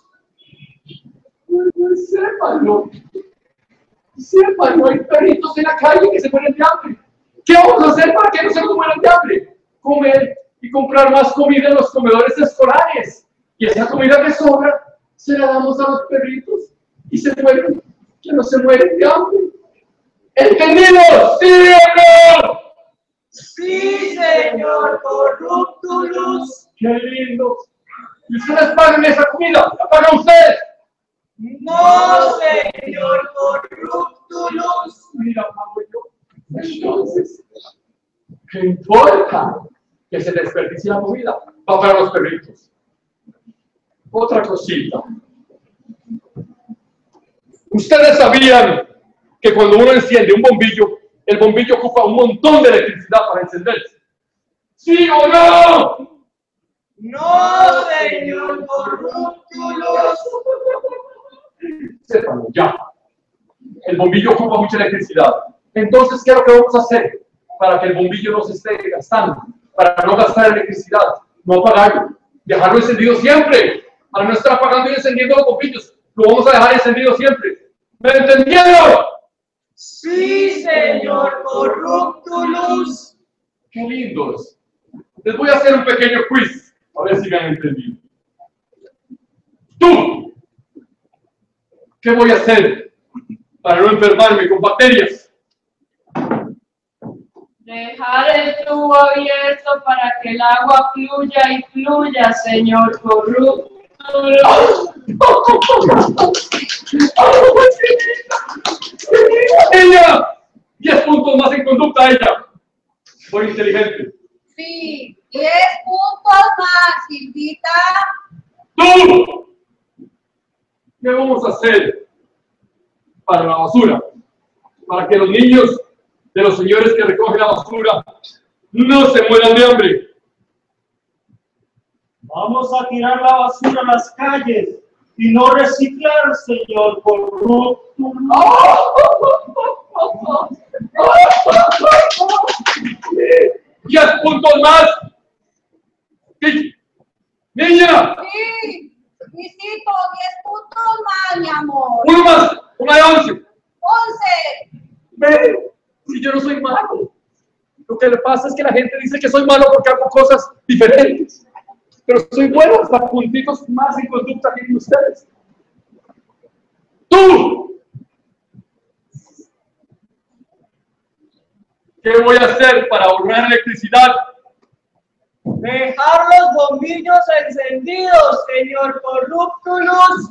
Pues sépanlo. Sépanlo, hay perritos en la calle que se mueren de hambre. ¿Qué vamos a hacer para que no se mueran de hambre? Comer y comprar más comida en los comedores escolares. Y esa comida que sobra se la damos a los perritos y se mueren, que no se mueren de hambre. ¿Entendido? ¿Sí o no? Sí, señor Corruptulus. ¡Qué lindo! ¿Y ustedes pagan esa comida? ¿La pagan ustedes? No, señor Corruptulus. Mira, pago yo. Entonces, ¿qué importa? Que se desperdicie la comida. Va para los perritos. Otra cosita. ¿Ustedes sabían que cuando uno enciende un bombillo, el bombillo ocupa un montón de electricidad para encenderse? ¿Sí o no? No, señor Corruptulus. Sépanlo ya. el bombillo ocupa mucha electricidad. Entonces, ¿qué es lo que vamos a hacer para que el bombillo no se esté gastando? Para no gastar electricidad, no apagarlo, dejarlo encendido siempre. Al no estar apagando y encendiendo los bombillos, lo vamos a dejar encendido siempre. ¿Me entendieron? Sí, señor Corruptulus. Qué lindos. Les voy a hacer un pequeño quiz, a ver si me han entendido. Tú, ¿qué voy a hacer para no enfermarme con bacterias? Dejar el tubo abierto para que el agua fluya y fluya, señor Corruptulus. ¡Ella! diez puntos más en conducta, ella. Muy inteligente. Sí, diez puntos más, Silvita. ¡Tú! ¿Qué vamos a hacer para la basura? Para que los niños de los señores que recogen la basura no se mueran de hambre. Vamos a tirar la basura a las calles y no reciclar, señor Corruptulus. ¡Diez puntos más! ¿Qué? ¡Niña! Sí, Luisito, diez puntos más, mi amor. ¡Uno más! ¡Una de once! once. Ve, si yo no soy malo. Lo que le pasa es que la gente dice que soy malo porque hago cosas diferentes. Pero soy bueno, hasta puntitos más en conducta que ustedes. ¡Tú! ¿Qué voy a hacer para ahorrar electricidad? Dejar los bombillos encendidos, señor Corruptulus.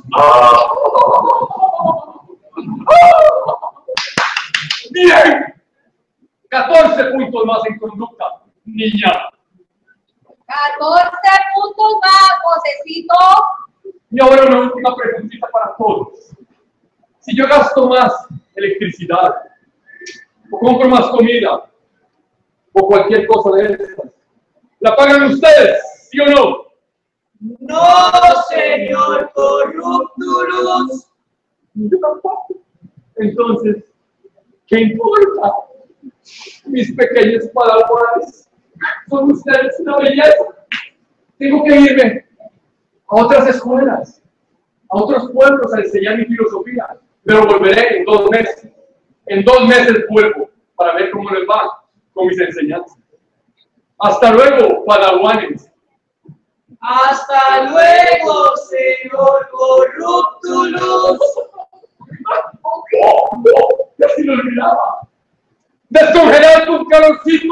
¡Bien! catorce puntos más en conducta, niña. catorce puntos más, Josecito. Y ahora una última preguntita para todos. Si yo gasto más electricidad, o compro más comida, o cualquier cosa de estas, ¿la pagan ustedes, sí o no? No, señor Corruptulus. Yo tampoco. Entonces, ¿qué importa? Mis pequeños padawanes son ustedes una belleza. Tengo que irme a otras escuelas, a otros pueblos a enseñar mi filosofía, pero volveré en dos meses. En dos meses vuelvo para ver cómo les va con mis enseñanzas. Hasta luego, padawanes. Hasta luego, señor Corruptulus. ¡Oh, oh! ¡Ya se lo olvidaba! ¡Descongelar con calorcito!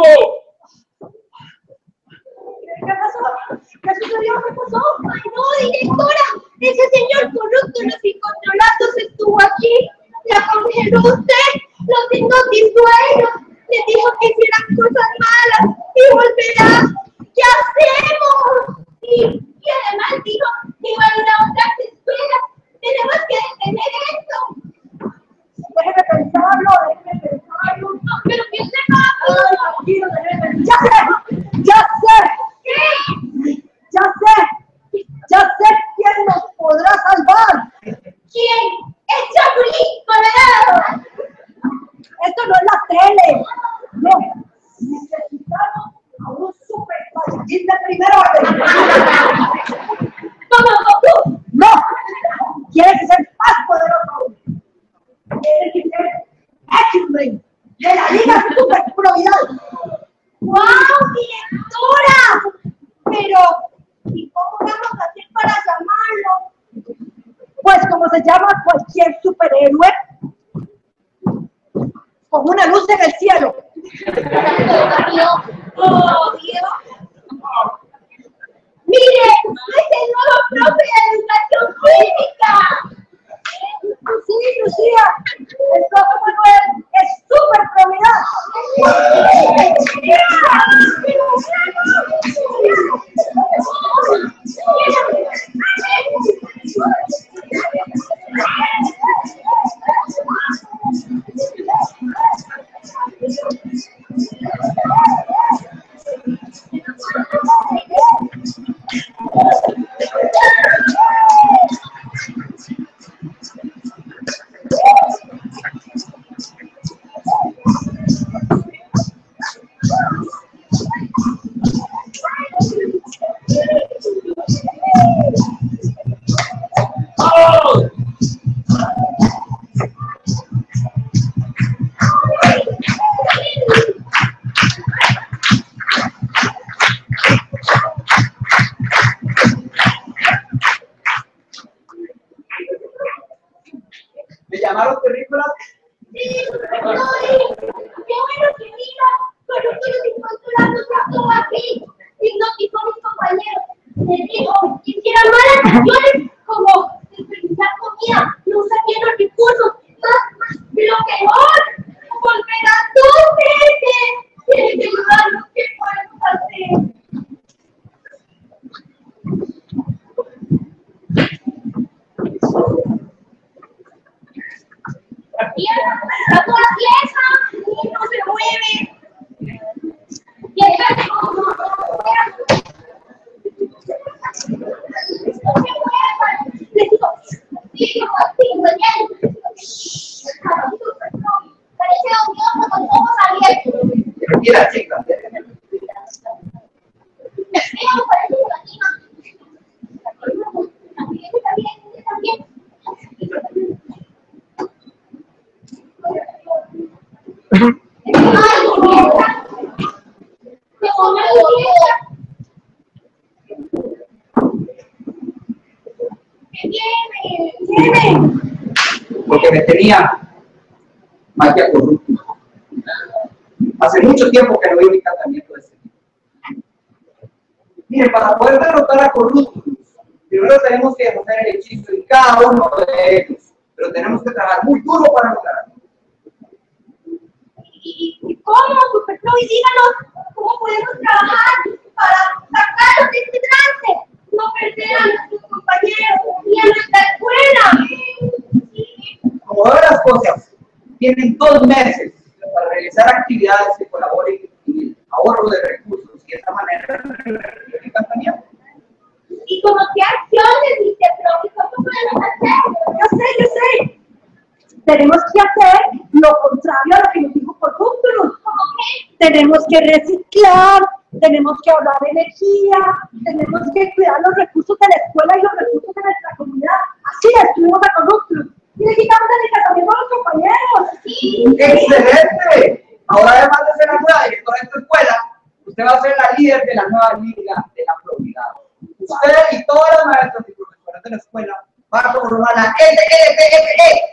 ¿Qué pasó? ¿Qué sucedió? ¿Qué pasó? Ay, no, directora. Ese señor Corruptulus incontrolados estuvo aquí. La congeló usted. Los hipnotizó. Le dijo que hicieran cosas malas y volverá. ¿Qué hacemos? Y, y además dijo que iba a ir a otras escuelas. Tenemos que detener esto. Déjeme pensarlo, déjeme pensarlo. No, pero piense más. Ay, tranquilo, déjeme. ¡Ya sé! ¡Ya sé! ¿Qué? ¡Ya sé! ¡Ya sé quién nos podrá salvar! ¿Quién? ¡El Chapulín Colorado! Esto no es la tele. No. Necesitamos a un super saiyajin de primer orden. ¿Cómo, Goku? No. Quieres ser más poderoso. Tienes que ser X-Men de la Liga Super Providal. ¡Wow, directora! Pero, ¿y cómo vamos a hacer para llamarlo? Pues como se llama cualquier superhéroe, con una luz en el cielo. Obvio, obvio. ¡Mire! ¡Es el nuevo profe de educación física! Sí, Lucía, el profe Manuel es súper llamaron terrícolas. Sí, supervisor. Qué bueno que vino. Corruptos y controlados todo aquí. Hipnotizó a mis compañeros. Les dijo que hicieran malas acciones como desperdiciar comida, no usar bien los recursos, más, más, de lo peor, volver a tu gente. Tienen que ayudarnos, ¿qué podemos hacer? Está toda pieza, no se mueve. Y el gato no se mueve. Les digo, digo, digo, parece odioso con ojos abiertos. Pero mira, chica. Veo, parece un latino. También, también. ¡Ay, mierda! ¡Se come ¿Qué tiene? ¿Qué tiene? Porque me tenía magia corrupta. Hace mucho tiempo que no veo mi tratamiento de ese tipo. Miren, para poder derrotar a corruptos, primero tenemos que demostrar el hechizo en cada uno de ellos, pero tenemos que trabajar muy duro para lograrlo. ¿Y cómo, Superflow? Y díganos cómo podemos trabajar para sacarlos de este trance, no perder a nuestros compañeros y a nuestra escuela. Como veo las cosas, tienen dos meses para realizar actividades que colaboren en el ahorro de recursos y de esta manera el encantamiento. ¿Y como qué acciones, mister Flow? ¿Cómo podemos hacer? Yo sé, yo sé. Tenemos que hacer lo contrario a lo que nos dijo Corruptus. ¿Cómo qué? Tenemos que reciclar, tenemos que ahorrar energía, tenemos que cuidar los recursos de la escuela y los recursos de nuestra comunidad. Así estuvimos a Corruptus. Y le quitamos el encantamiento a los compañeros. Sí. ¡Excelente! Ahora, además de ser la nueva directora de esta escuela, usted va a ser la líder de la nueva liga de la probidad. Usted y todas las maestras y profesoras de la escuela van a formar la S L P S E.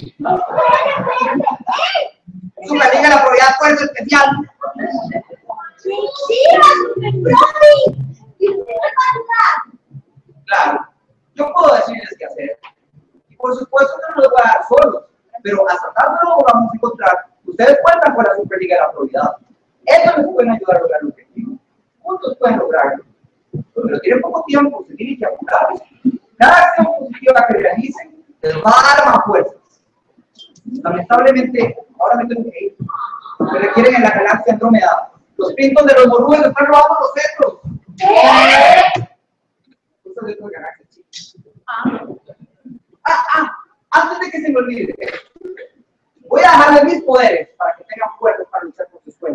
Es una liga de la probidad fuerza especial. ¡Mentira, Superflow! ¿Y usted me va a ayudar? Claro, yo puedo decirles qué hacer. Y por supuesto que no los voy a dar solos, pero hasta tanto no lo vamos a encontrar. Ustedes cuentan con la Superliga de la Probidad. Eso les pueden ayudar a lograr el objetivo. Juntos pueden lograrlo. Pero tienen poco tiempo, se tienen que apurar. Cada acción positiva que realicen les va a dar más fuerzas. Lamentablemente, ahora me tengo que ir. Me requieren en la galaxia Andrómeda. Los pintos de los morrúes están robando los centros. ¿Qué? Cosas de otra galaxia, chicos. Ah, ah, antes de que se me olvide, voy a dejarles mis poderes para que tengan fuerzas para luchar por su escuela.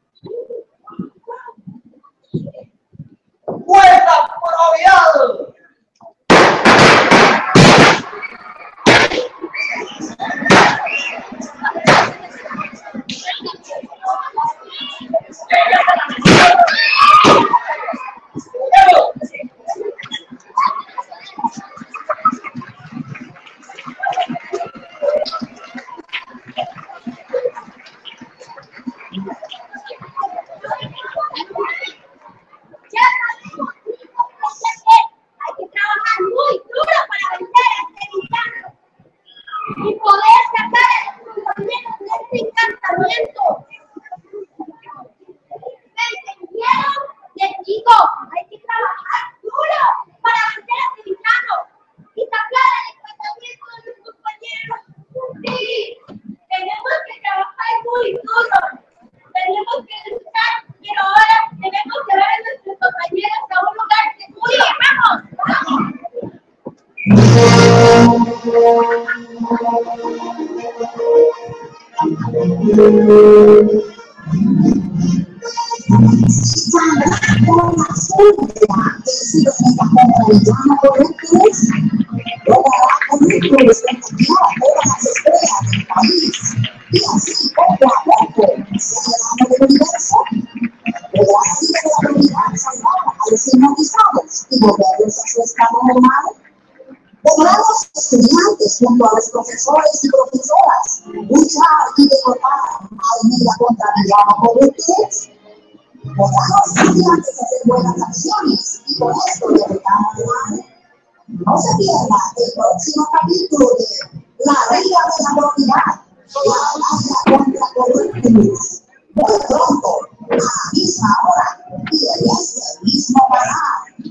¡Fuerza probidad! Hay que trabajar muy duro para vencer a este villano y poder sacar a los compañeros de este encantamiento. ¿Me entendieron? Les digo, hay que trabajar duro para vencer a este villano y sacar al encantamiento de los compañeros. Sí, tenemos que trabajar muy duro, tenemos que luchar, pero ahora tenemos que ver a nuestros compañeros a un lugar seguro. ¡Vamos! ¡Vamos! Podremos estudiantes junto a los profesores y profesoras luchar y derrotar al media contrariada por ustedes. Podrán los estudiantes hacer buenas acciones y con esto derrotar al mal. No se pierda el próximo capítulo de La Regla de la Propiedad, la batalla contra corruptos. Muy pronto, a la misma hora y en este mismo canal.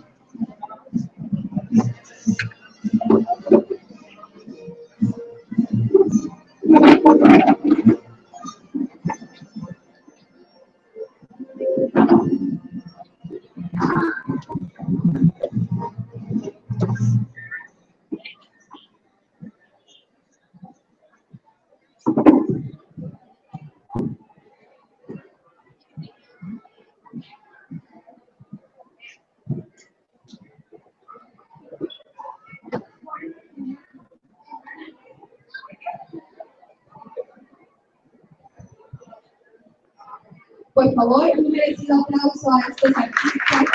Por favor, un merecido aplauso a estos artistas.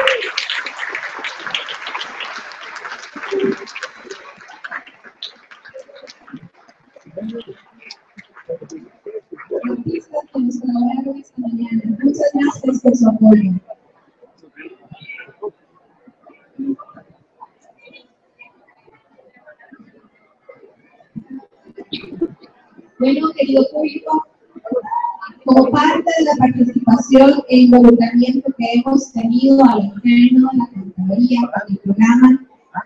Artistas que nos colaboraron esta mañana. Muchas gracias por su apoyo. Bueno, querido público, como parte de la participación e involucramiento que hemos tenido al interno de la Contraloría para el programa,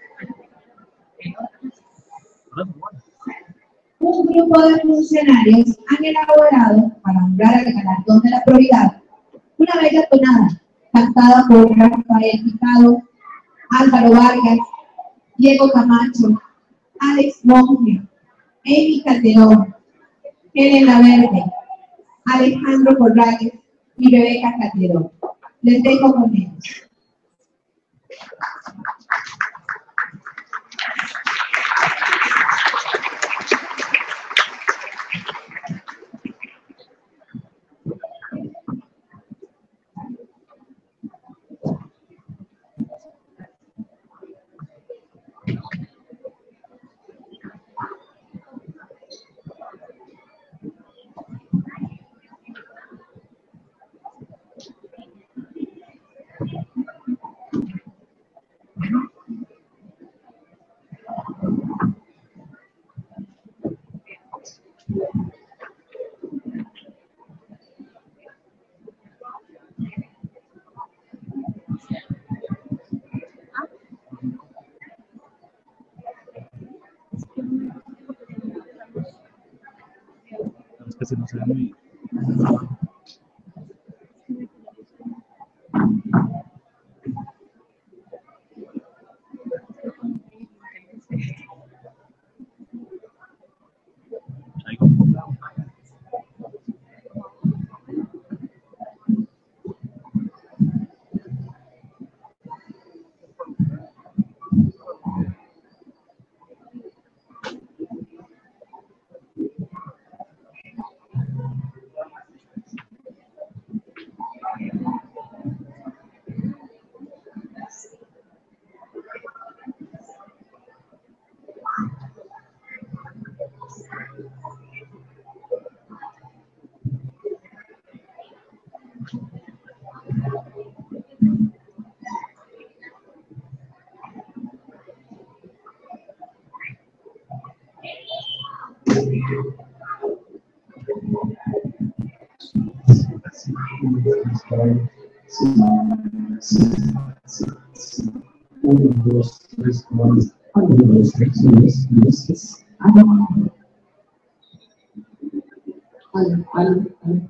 un grupo de funcionarios han elaborado, para honrar al galardón de la probidad, una bella tonada cantada por Rafael Picado, Álvaro Vargas, Diego Camacho, Alex Monge, Amy Calderón, Helen Laverde, Alejandro Corrales y Rebeca Calderón. Les dejo con ellos. Es que se no se ve muy... Uno, dos, tres, cuatro. Uno, dos, tres, diez, diez, diez. Al, al, al.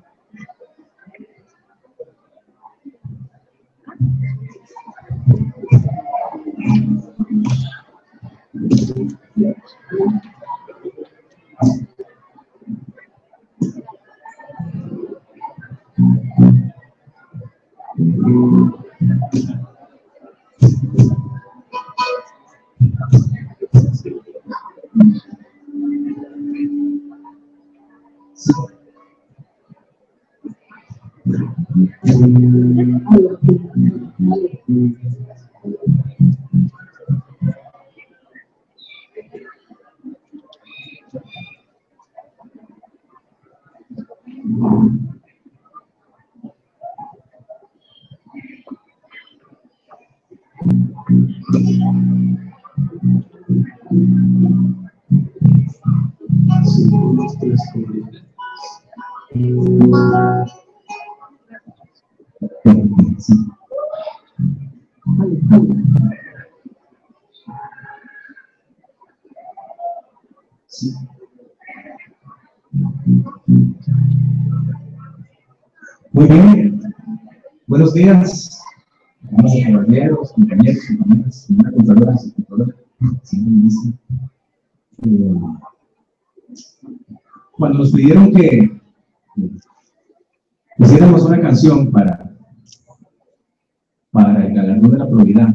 Sí. Muy bien. Buenos días, damas y caballeros, compañeros, compañeras, señora contadora, secretaria, señor ministro. Eh, Cuando nos pidieron que hiciéramos una canción para, para el galardón de la probidad,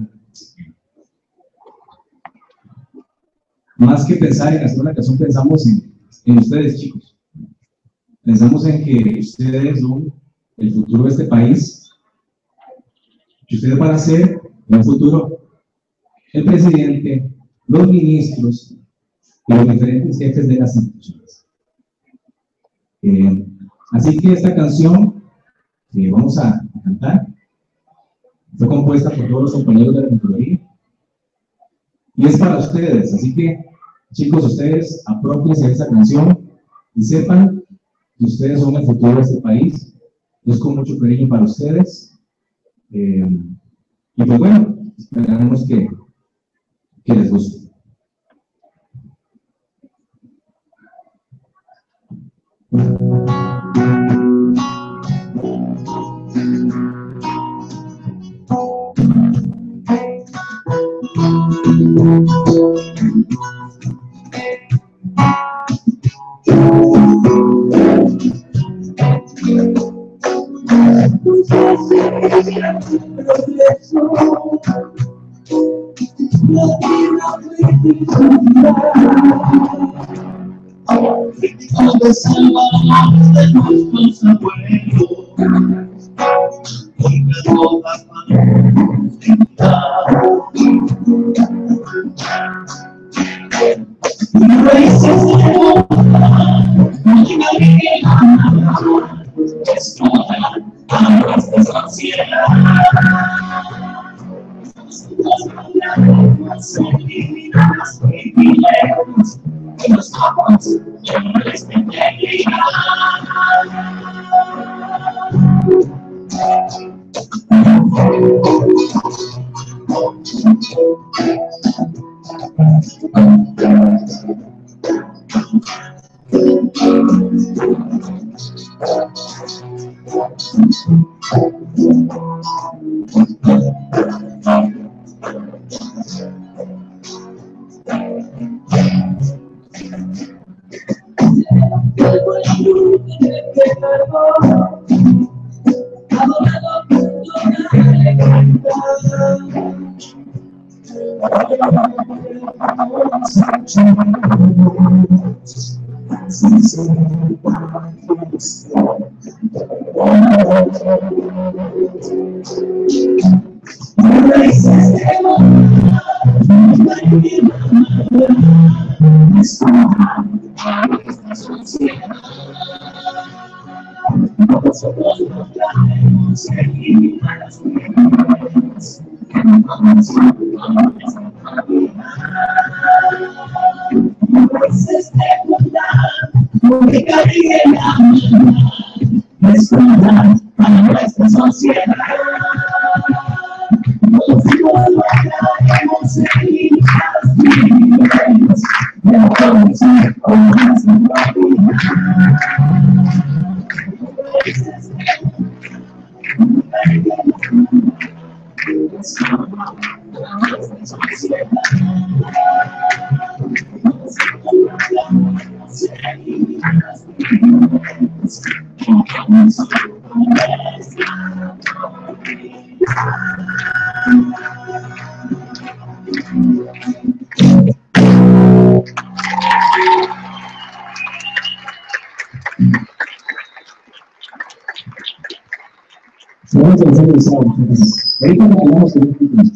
más que pensar en hacer una canción, pensamos en, en ustedes, chicos. Pensamos en que ustedes son el futuro de este país, que ustedes van a ser en el futuro el presidente, los ministros y los diferentes jefes de las instituciones. Eh, así que esta canción que vamos a, a cantar fue compuesta por todos los compañeros de la Contraloría y es para ustedes. Así que, chicos, ustedes apropiense de esta canción y sepan que ustedes son el futuro de este país. Es con mucho cariño para ustedes. Eh, y pues bueno, esperamos que, que les guste. Vamos a empezar a usar ahorita nos quedamos con un punto.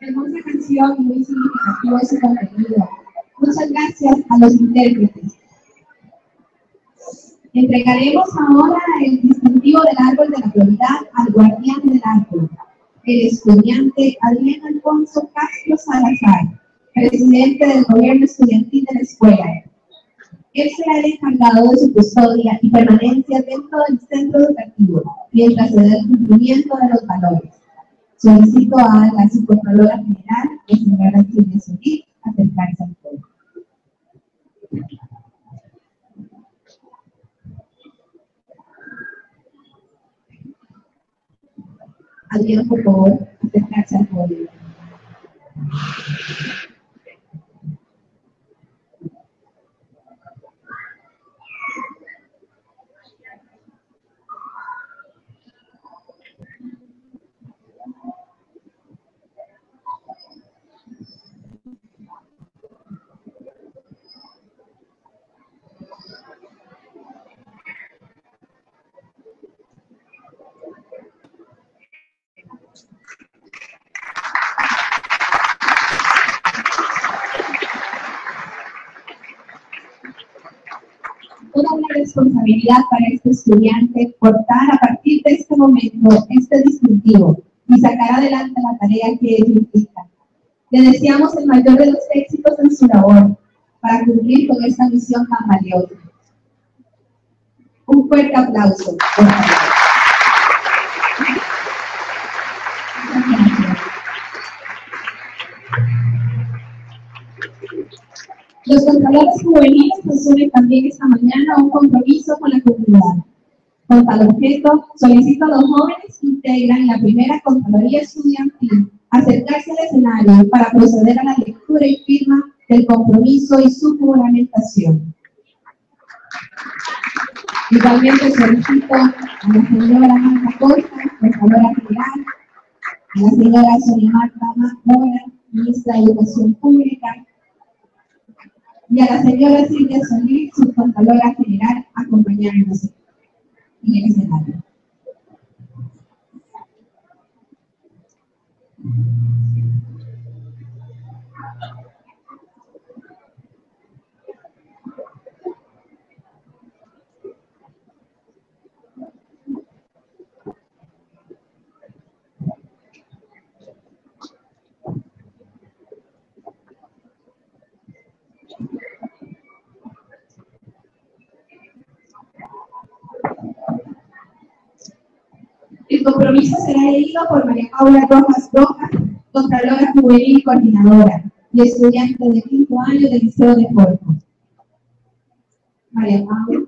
Hermosa canción y muy significativo su contenido. Muchas gracias a los intérpretes. Entregaremos ahora el distintivo del árbol de la Florida al guardián del árbol, el estudiante Adrián Alfonso Castro Salazar, presidente del gobierno estudiantil de la escuela. Él será el encargado de su custodia y permanencia dentro del centro educativo, mientras se da el cumplimiento de los valores. Solicito a la Subcontralora General, la señora Silvia Solís, acercarse al pueblo. Adrián, por favor, acercarse al pueblo. Toda una responsabilidad para este estudiante portar a partir de este momento este distintivo y sacar adelante la tarea que ello implica. Le deseamos el mayor de los éxitos en su labor para cumplir con esta misión tan valiosa. Un fuerte aplauso, por favor. Los contralores juveniles asumen también esta mañana un compromiso con la comunidad. Con tal objeto, solicito a los jóvenes que integran la primera Contraloría Estudiantil acercarse al escenario para proceder a la lectura y firma del compromiso y su juramentación. Igualmente solicito a la señora Marta Costa, Contralora General, a la señora Sonia Marta Mora, Ministra de Educación Pública, y a la señora Silvia Solís, Subcontralora General, acompañarnos en el escenario. El compromiso será leído por María Paula Rojas Rojas, Contralora Juvenil y Coordinadora, y estudiante de quinto año del Liceo de Corpus. María Paula.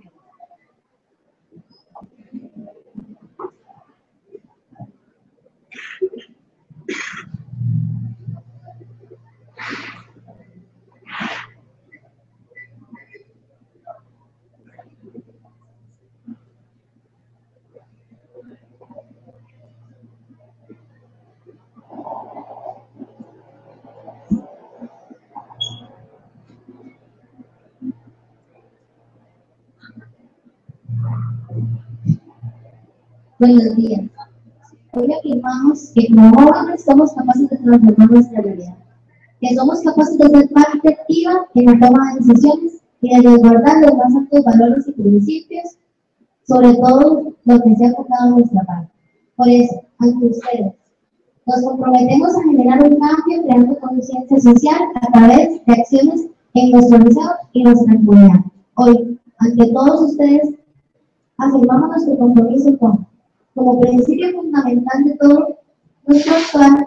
Buenos días. Hoy afirmamos que como jóvenes somos capaces de transformar nuestra realidad, que somos capaces de ser parte activa en la toma de decisiones y de resguardar los más altos valores y principios, sobre todo lo que se ha tocado en nuestra parte. Por eso, ante ustedes, nos comprometemos a generar un cambio creando conciencia social a través de acciones en nuestro liceo y nuestra comunidad. Hoy, ante todos ustedes, afirmamos nuestro compromiso con como principio fundamental de todo nuestro actuar,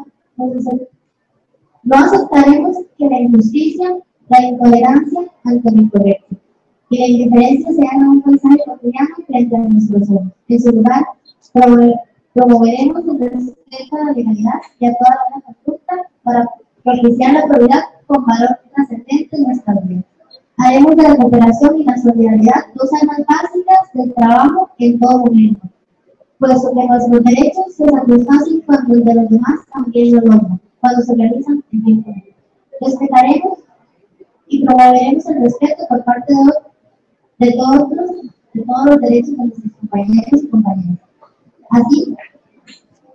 no aceptaremos que la injusticia, la intolerancia ante lo incorrecto y la indiferencia sean un mensaje cotidiano frente a nuestros ojos. En su lugar, promoveremos el respeto a la legalidad y a toda la conducta para propiciar la probidad con valor trascendente en nuestra vida. Haremos de la cooperación y la solidaridad dos armas básicas del trabajo en todo momento, puesto que nuestros derechos se satisfacen cuando el de los demás también lo logran, cuando se realizan en tiempo. Respetaremos y promoveremos el respeto por parte de, de, todos, de todos los derechos de nuestros compañeros y compañeras. Así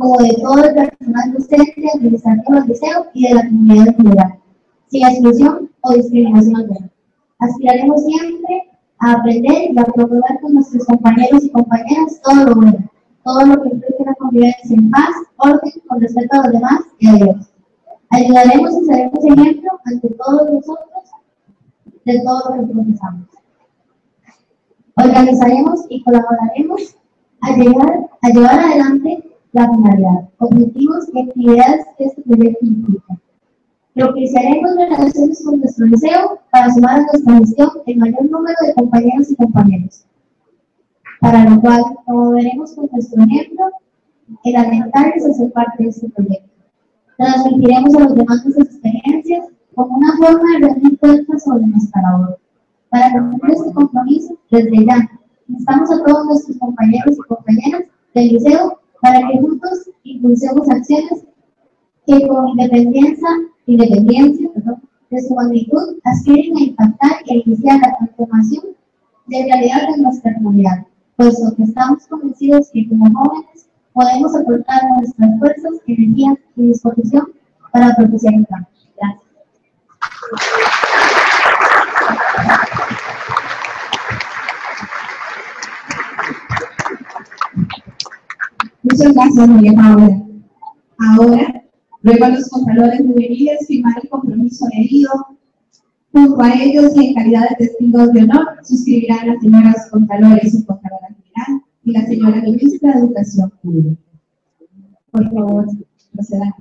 como de todo el personal docente, administrativo del liceo y de la comunidad en general, sin exclusión o discriminación alguna. Aspiraremos siempre a aprender y a promover con nuestros compañeros y compañeras todo lo bueno, todo lo que implique la convivencia en paz, orden, con respeto a los demás y a Dios. Ayudaremos y seremos ejemplo ante todos nosotros de todo lo que profesamos. Organizaremos y colaboraremos a, llegar, a llevar adelante la finalidad, objetivos y actividades que este proyecto implica. Propiciaremos relaciones con nuestro liceo para sumar a nuestra gestión el mayor número de compañeros y compañeros, para lo cual promoveremos con nuestro ejemplo el alentarles a ser parte de este proyecto. Transmitiremos a los demás nuestras experiencias como una forma de rendir cuentas sobre nuestra labor. Para cumplir este compromiso, desde ya, instamos a todos nuestros compañeros y compañeras del liceo para que juntos impulsemos acciones que con independencia, independencia perdón, de su magnitud aspiren a impactar e iniciar la transformación de realidad de nuestra comunidad, puesto que estamos convencidos que como jóvenes podemos aportar nuestras fuerzas, energías y disposición para propiciar el cambio. Gracias. Muchas gracias, María Paula. Ahora, ruego a los contralores juveniles firmar el compromiso leído. Junto a ellos y en calidad de testigos de honor, suscribirán las señoras contralores y contralora general y la señora ministra de Educación Pública. Por favor, procedan.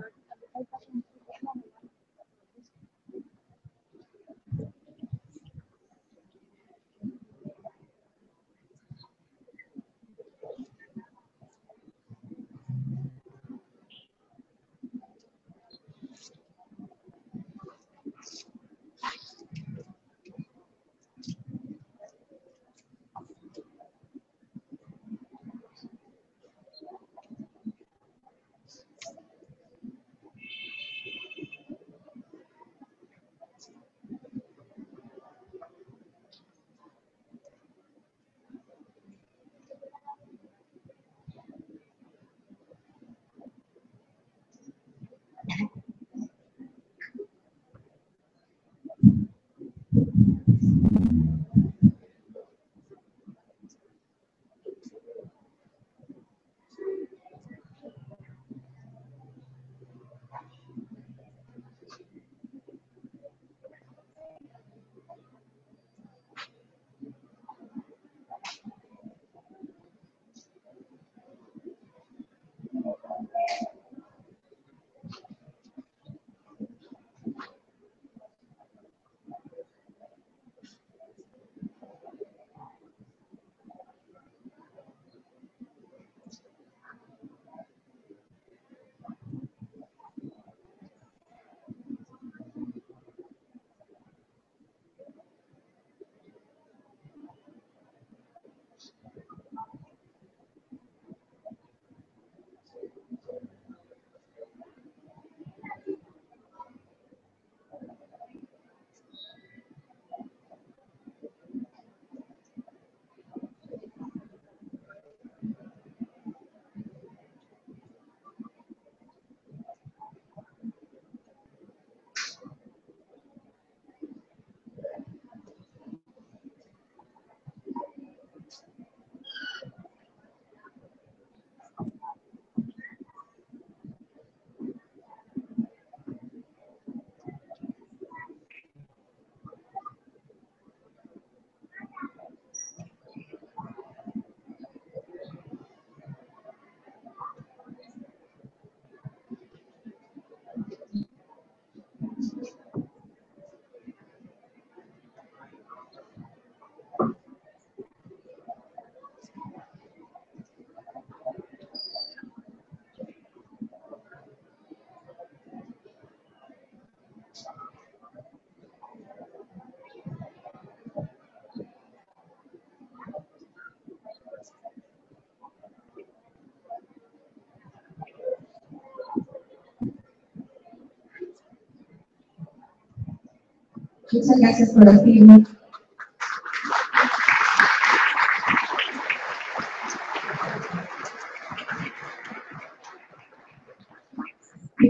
Muchas gracias por la firma.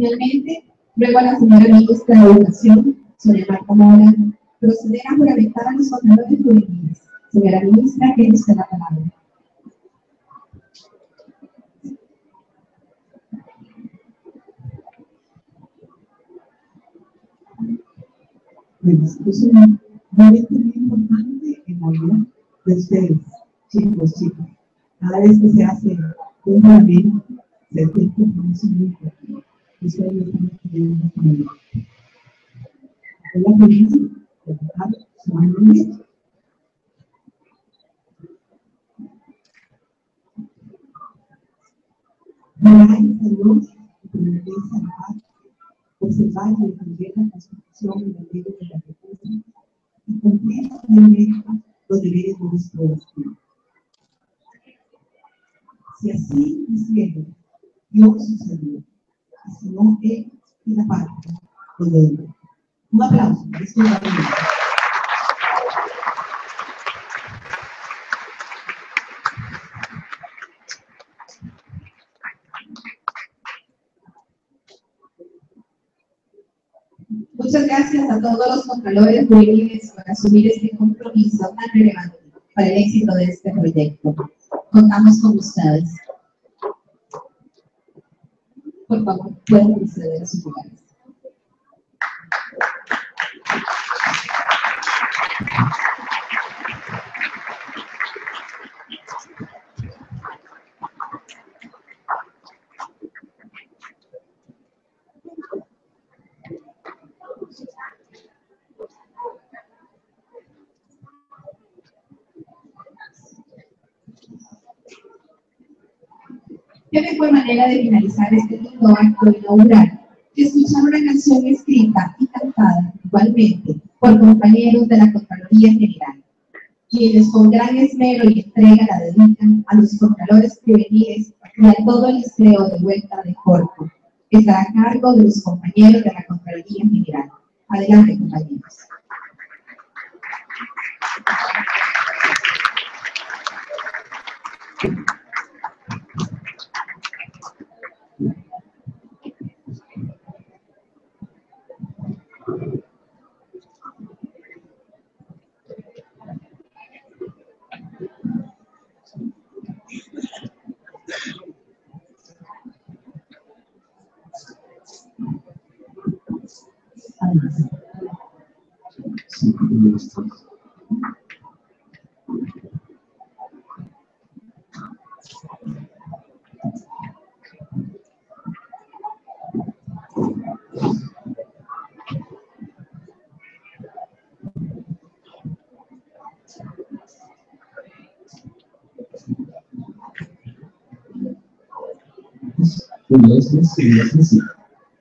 Finalmente, ruego a la señora ministra de Educación, Sonia Marta Mora, proceder a juramentar a los contralores juveniles. Señora ministra, tiene usted la palabra. Bueno, esto es un momento muy importante en la vida de ustedes, chicos, chicos. Cada vez que se hace un juramento, se hace un compromiso muy importante. Ustedes lo están pidiendo con el voy a pedir de tocar su mano derecha. Verá en Dios y permanece en paz, observar y defender la Constitución y las leyes de la República y cumplir fielmente los deberes de nuestro Estado. Si así hicieron, Dios sucedió, y si no, Él y la patria lo deben. Un aplauso para este gobierno. Muchas gracias a todos los contralores juveniles por asumir este compromiso tan relevante para el éxito de este proyecto. Contamos con ustedes. Por favor, pueden proceder a sus lugares. ¿Qué mejor manera de finalizar este lindo acto inaugural que escuchar una canción escrita y cantada igualmente por compañeros de la Contraloría General, quienes con gran esmero y entrega la dedican a los contralores juveniles y a todo el liceo de Huerta de Corpus, que estará a cargo de los compañeros de la Contraloría General. Adelante, compañeros. Yes, yes, yes, yes.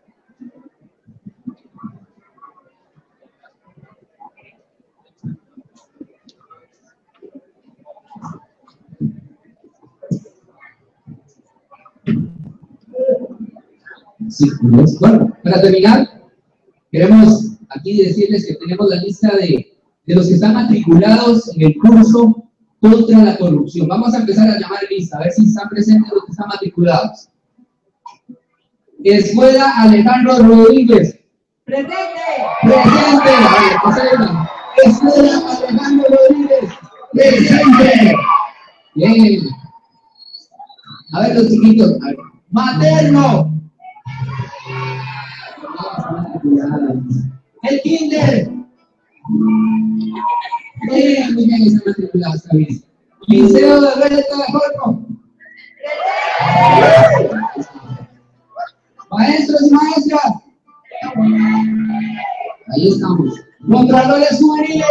Sí, bueno, para terminar, queremos aquí decirles que tenemos la lista de, de los que están matriculados en el curso contra la corrupción. Vamos a empezar a llamar lista, a ver si están presentes los que están matriculados. Escuela Alejandro Rodríguez. ¡Presente! Presente. Presente. Escuela Alejandro Rodríguez. Presente. Bien. A ver los chiquitos. A ver. Materno. El kinder. Bien, muy bien, está matriculado, está bien. Liceo de Huerta de Corpus. Maestros y maestras. Ahí estamos. Contralores juveniles.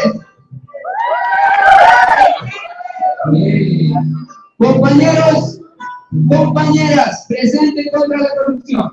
Bien. Compañeros, compañeras, presente contra la corrupción.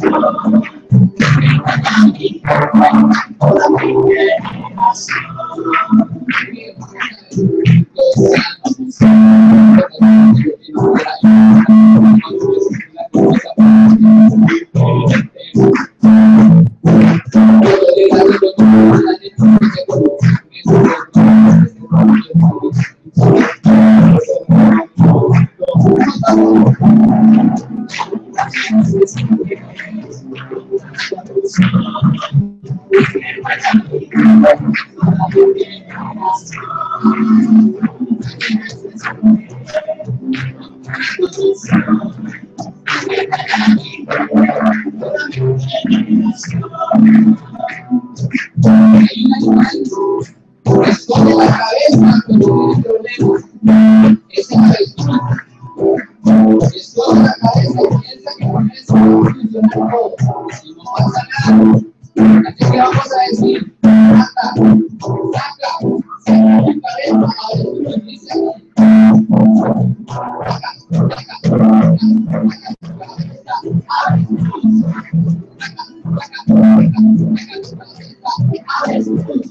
Esconde la cabeza cuando tiene problemas. Esa cabeza. Esconde la cabeza y piensa que con eso va a funcionar todo. Y no pasa nada. Así que vamos a decir, saca, saca, saca tu cabeza, ahora tú lo dices aquí. Saca, saca, saca, saca tu cabeza, abre tus ojos. Saca, saca, saca, saca tu cabeza, abre tus ojos.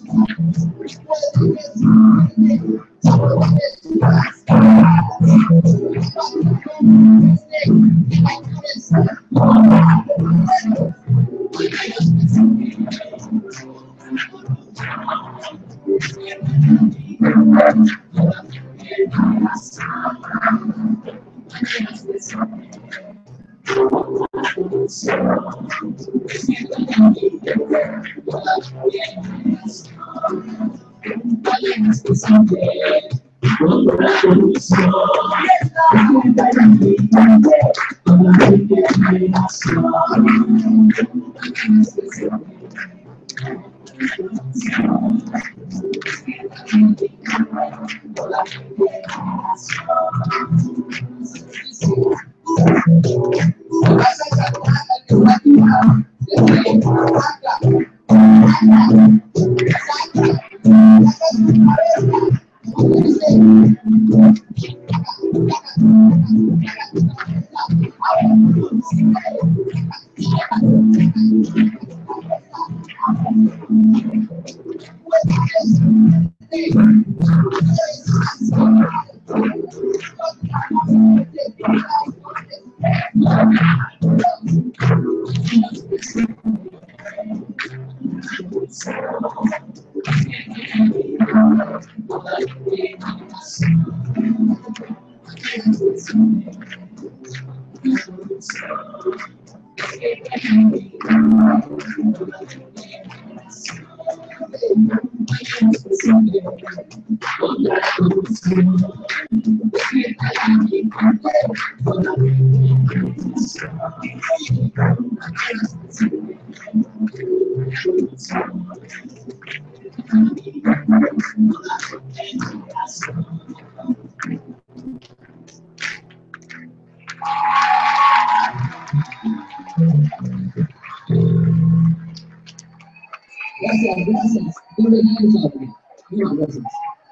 Gracias, gracias. Bienvenidos a Muchas gracias.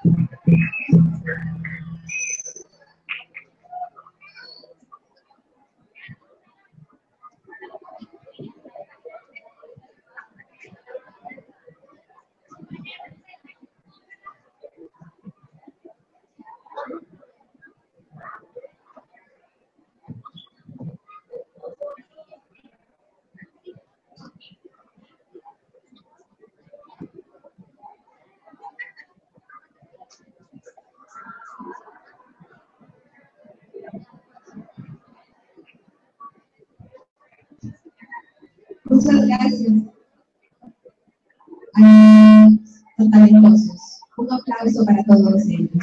Muchas gracias a los talentosos. Un aplauso para todos ellos.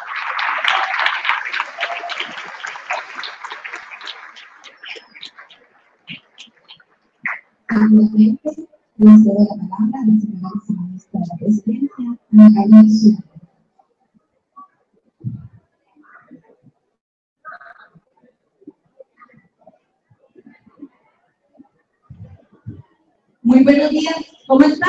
Rápidamente les doy la palabra a la señora viceministra de la Presidencia, Magali Zúñiga. Muy buenos días, ¿cómo están?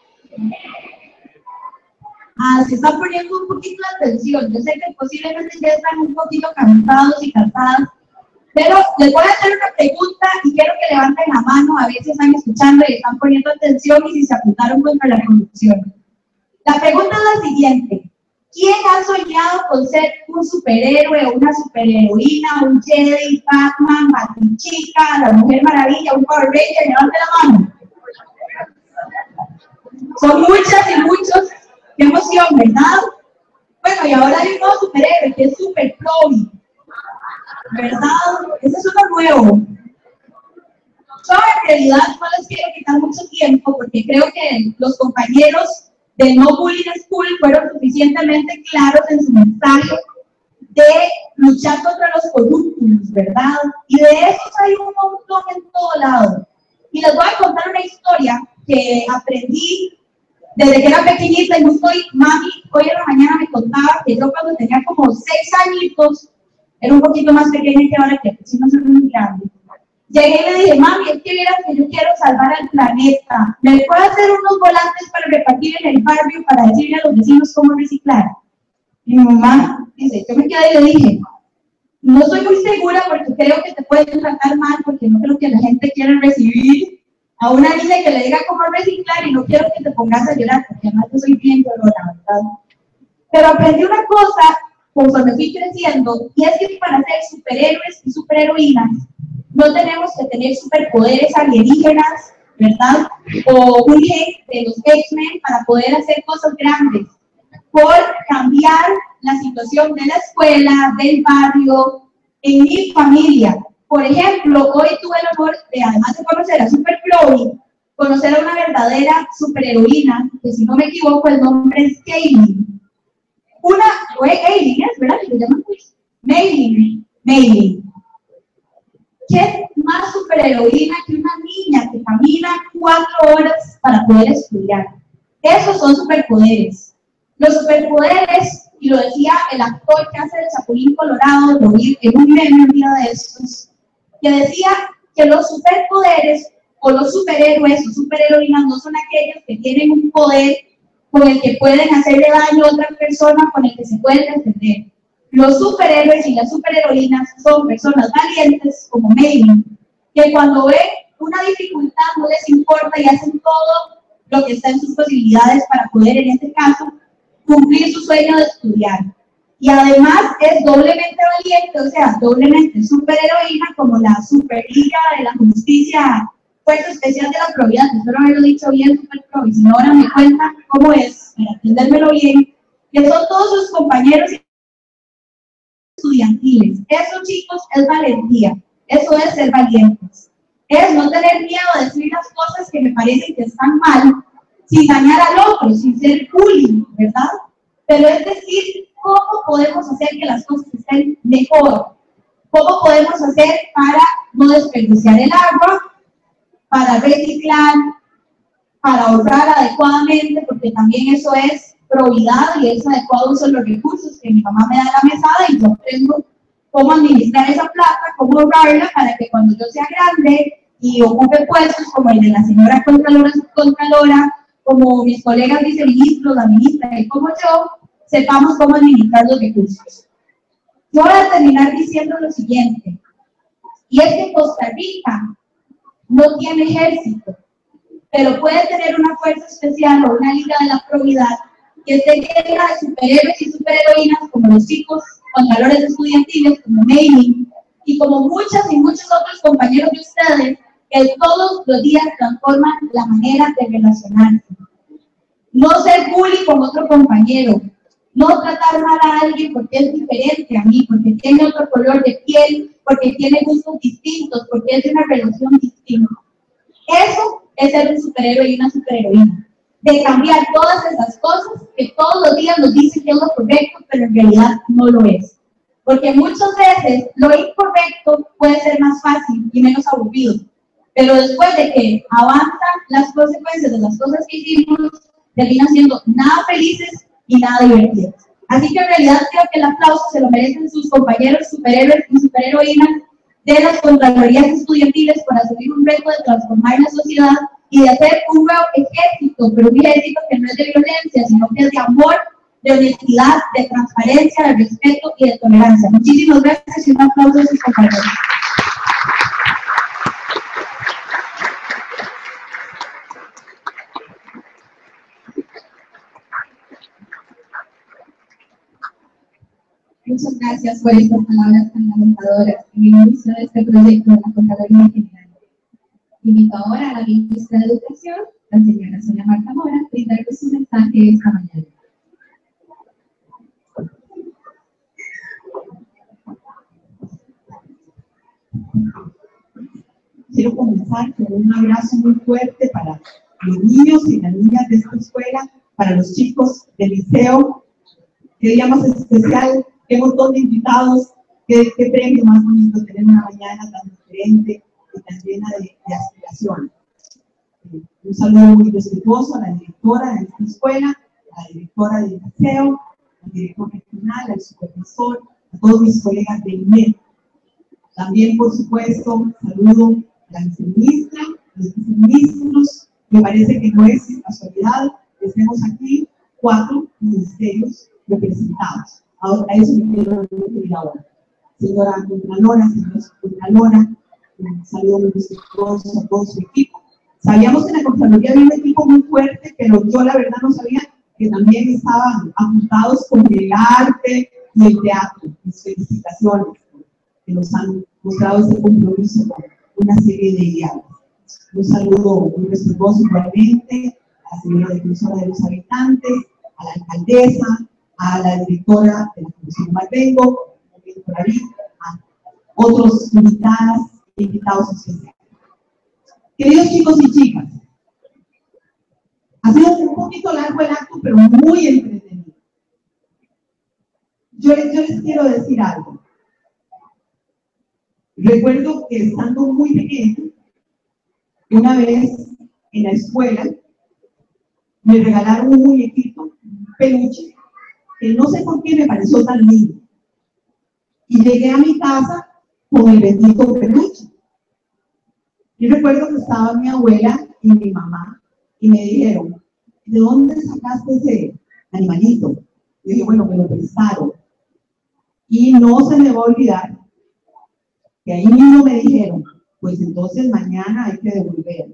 Ah, se están poniendo un poquito de atención. Yo sé que posiblemente ya están un poquito cansados y cansadas, Pero les voy a hacer una pregunta y quiero que levanten la mano a ver si están escuchando y están poniendo atención y si se apuntaron contra la corrupción. La pregunta es la siguiente. ¿Quién ha soñado con ser un superhéroe o una superheroína, un Jedi, Batman, Batichica, la Mujer Maravilla, un Power Ranger? Levante la mano. Son muchas y muchos. ¡Qué emoción!, ¿verdad? Bueno, y ahora hay un nuevo superhéroe que es Super Chloe, ¿verdad? Ese es uno nuevo. Yo en realidad no les quiero quitar mucho tiempo porque creo que los compañeros de No Bullying School fueron suficientemente claros en su mensaje de luchar contra los corruptos, ¿verdad? Y de esos hay un montón en todo lado. Y les voy a contar una historia que aprendí desde que era pequeñita y justo hoy, mami, hoy en la mañana me contaba que yo cuando tenía como seis añitos, era un poquito más pequeña que ahora, que si no soy muy grande. Llegué y le dije, mami, es que vieras que yo quiero salvar al planeta. ¿Me puedo hacer unos volantes para repartir en el barrio para decirle a los vecinos cómo reciclar? Y mi mamá dice, yo me quedé y le dije, no soy muy segura porque creo que te pueden tratar mal, porque no creo que la gente quiera recibir a una niña que le diga cómo reciclar y no quiero que te pongas a llorar, porque además yo soy bien llorona, ¿verdad? Pero aprendí una cosa conforme fui creciendo, y es que para ser superhéroes y superheroínas, no tenemos que tener superpoderes alienígenas, ¿verdad? O un gen de los X-Men para poder hacer cosas grandes, por cambiar la situación de la escuela, del barrio, en mi familia. Por ejemplo, hoy tuve el honor de, además de conocer a Super Chloe, conocer a una verdadera superheroína, que si no me equivoco el nombre es Kaylin. Una, o Aileen, ¿es verdad? ¿Lo llaman? Maylin. Maylin. ¿Qué más superheroína que una niña que camina cuatro horas para poder estudiar? Esos son superpoderes. Los superpoderes, y lo decía el actor que hace el Chapulín Colorado, lo vi en un meme un día de estos, que decía que los superpoderes o los superhéroes o superheroínas no son aquellos que tienen un poder con el que pueden hacerle daño a otra persona, con el que se pueden defender. Los superhéroes y las superheroínas son personas valientes como Maylin, que cuando ven una dificultad no les importa y hacen todo lo que está en sus posibilidades para poder, en este caso, cumplir su sueño de estudiar. Y además es doblemente valiente, o sea, doblemente superheroína, como la Superliga de la Justicia, Fuerza Especial de la Probidad. Espero haberlo dicho bien, Super Pro, y si no, ahora me cuentan cómo es, para entendérmelo bien, que son todos sus compañeros estudiantiles. Eso, chicos, es valentía. Eso es ser valientes. Es no tener miedo a decir las cosas que me parecen que están mal, sin dañar al otro, sin ser bullying, ¿verdad? Pero es decir, ¿cómo podemos hacer que las cosas estén mejor? ¿Cómo podemos hacer para no desperdiciar el agua, para reciclar, para ahorrar adecuadamente, porque también eso es probidad y es adecuado uso de los recursos que mi mamá me da a la mesada y yo aprendo cómo administrar esa plata, cómo ahorrarla para que cuando yo sea grande y ocupe puestos como el de la señora Contralora, subcontralora, como mis colegas viceministros, la ministra y como yo, sepamos cómo administrar los recursos. Yo voy a terminar diciendo lo siguiente, y es que Costa Rica no tiene ejército, pero puede tener una fuerza especial o una liga de la probidad que esté llena de superhéroes y superheroínas como los chicos contralores estudiantiles, como Maylin, y como muchas y muchos otros compañeros de ustedes que todos los días transforman la manera de relacionarse. No ser bully con otro compañero, no tratar mal a alguien porque es diferente a mí, porque tiene otro color de piel, porque tiene gustos distintos, porque es de una relación distinta. Eso es ser un superhéroe y una superheroína. De cambiar todas esas cosas que todos los días nos dicen que es lo correcto, pero en realidad no lo es. Porque muchas veces lo incorrecto puede ser más fácil y menos aburrido. Pero después de que avanzan las consecuencias de las cosas que hicimos, terminan siendo nada felices y nada divertidos. Así que en realidad creo que el aplauso se lo merecen sus compañeros superhéroes y superheroínas de las contralorías estudiantiles por asumir un reto de transformar la sociedad y de hacer un nuevo ejército, pero un ejército que no es de violencia, sino que es de amor, de honestidad, de transparencia, de respeto y de tolerancia. Muchísimas gracias y un aplauso a sus compañeros. Muchas gracias por estas palabras tan alentadoras en el inicio de este proyecto de la Contraloría General. Invito ahora a la ministra de Educación, la señora Sonia Marta Mora, a brindarnos su mensaje esta mañana. Quiero comenzar con un abrazo muy fuerte para los niños y las niñas de esta escuela, para los chicos del liceo. Qué día más especial, qué montón de invitados, qué, qué premio más bonito tener una mañana tan diferente y tan llena de, de aspiración. Eh, un saludo muy respetuoso a la directora de esta escuela, a la directora del liceo, al director regional, al supervisor, a todos mis colegas de I N E D. También, por supuesto, saludo a la viceministra, a los viceministros. Me parece que no es casualidad que estemos aquí cuatro ministerios representados. Ahora, a eso me quiero referir ahora. Señora Contralora, señora Contralora, un saludo muy respetuoso a todo su equipo. Sabíamos que en la Contraloría había un equipo muy fuerte, pero yo la verdad no sabía que también estaban apuntados con el arte y el teatro. Mis felicitaciones, que nos han mostrado ese compromiso con una serie de ideales. Un saludo muy respetuoso igualmente a la señora defensora de los habitantes, a la alcaldesa, a la directora de la Fundación Marvengo, también por ahí, a otros invitadas e invitados especiales. Queridos chicos y chicas, ha sido un poquito largo el acto, pero muy entretenido. Yo les, yo les quiero decir algo. Recuerdo que estando muy pequeño, una vez en la escuela, me regalaron un muñequito, un peluche, que no sé por qué me pareció tan lindo. Y llegué a mi casa con el bendito peluche. Y recuerdo que estaba mi abuela y mi mamá, y me dijeron, ¿de dónde sacaste ese animalito? Y dije, bueno, me lo prestaron. Y no se me va a olvidar que ahí mismo me dijeron, pues entonces mañana hay que devolverlo.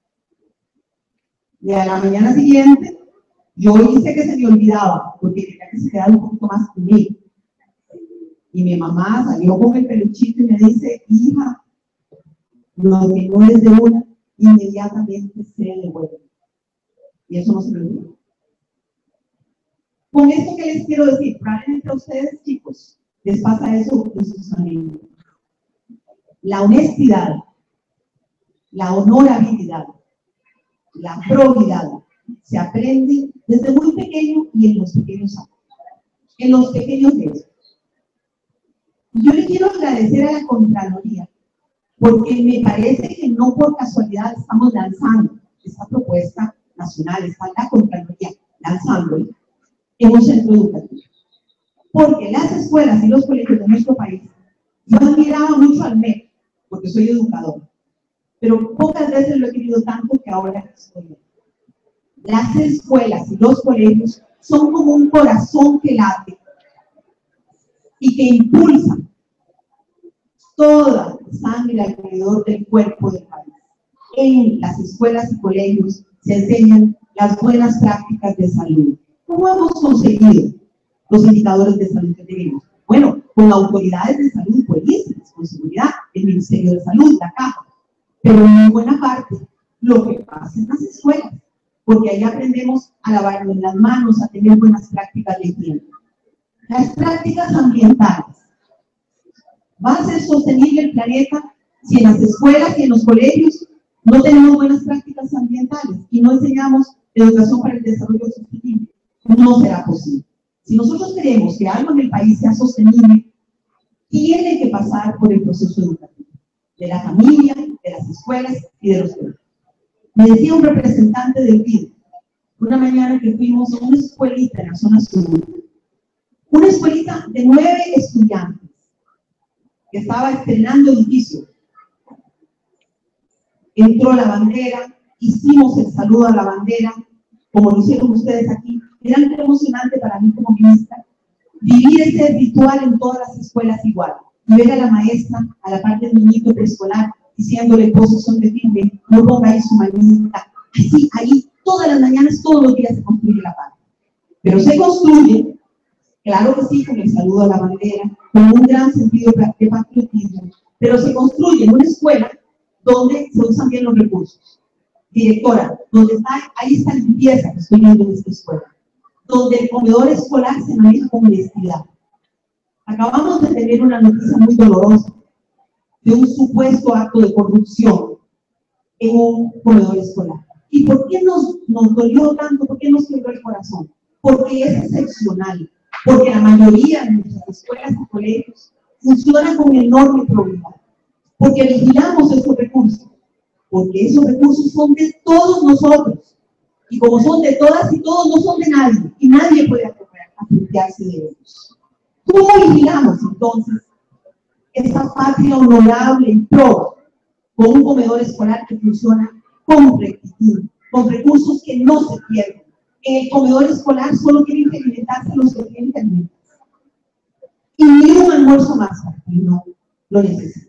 Y a la mañana siguiente, yo hice que se me olvidaba, porque quería que se quedara un poquito más conmigo. Y mi mamá salió con el peluchito y me dice, hija, lo que no es de una, inmediatamente se devuelve. Y eso no se me olvidó. Con esto que les quiero decir, probablemente a ustedes, chicos, les pasa eso en sus familias. La honestidad, la honorabilidad, la probidad se aprende desde muy pequeño y en los pequeños actos, en los pequeños gestos. Yo le quiero agradecer a la Contraloría porque me parece que no por casualidad estamos lanzando esta propuesta nacional, está la Contraloría lanzándola en un centro educativo. Porque las escuelas y los colegios de nuestro país, yo admiraba mucho al M E C, porque soy educador, pero pocas veces lo he querido tanto que ahora estoy. Las escuelas y los colegios son como un corazón que late y que impulsa toda la sangre alrededor del cuerpo del país. En las escuelas y colegios se enseñan las buenas prácticas de salud. ¿Cómo hemos conseguido los indicadores de salud que tenemos? Bueno, con autoridades de salud buenísimas, con seguridad, el Ministerio de Salud, la Caja, pero en buena parte lo que pasa en las escuelas, porque ahí aprendemos a lavarnos las manos, a tener buenas prácticas de higiene. Las prácticas ambientales. ¿Va a ser sostenible el planeta si en las escuelas y en los colegios no tenemos buenas prácticas ambientales y no enseñamos educación para el desarrollo sostenible? No será posible. Si nosotros queremos que algo en el país sea sostenible, tiene que pasar por el proceso educativo, de la familia, de las escuelas y de los colegios. Me decía un representante del P I D, una mañana que fuimos a una escuelita en la zona sur, una escuelita de nueve estudiantes, que estaba estrenando edificio. Entró la bandera, hicimos el saludo a la bandera, como lo hicieron ustedes aquí. Era muy emocionante para mí como ministra vivir ese ritual en todas las escuelas igual. Y ver a la maestra, a la parte del niñito preescolar, diciéndole cosas son de firme, no ponga ahí su manita. Así, ahí, todas las mañanas, todos los días se construye la paz. Pero se construye Claro que sí, con el saludo a la bandera, con un gran sentido de patriotismo, pero se construye en una escuela donde se usan bien los recursos. Directora, donde está, ahí está limpieza que estoy viendo en esta escuela, donde el comedor escolar se maneja con honestidad. Acabamos de tener una noticia muy dolorosa de un supuesto acto de corrupción en un comedor escolar. ¿Y por qué nos, nos dolió tanto? ¿Por qué nos quebró el corazón? Porque es excepcional, porque la mayoría de nuestras escuelas y colegios funcionan con enorme probidad, porque vigilamos esos recursos, porque esos recursos son de todos nosotros, y como son de todas y todos, no son de nadie, y nadie puede apropiarse de ellos. ¿Cómo vigilamos entonces esta patria honorable y pro con un comedor escolar que funciona con rectitud, con recursos que no se pierden? En el comedor escolar solo tienen que alimentarse los que tienen que alimentarse. Y ni un almuerzo más, porque no lo necesitan.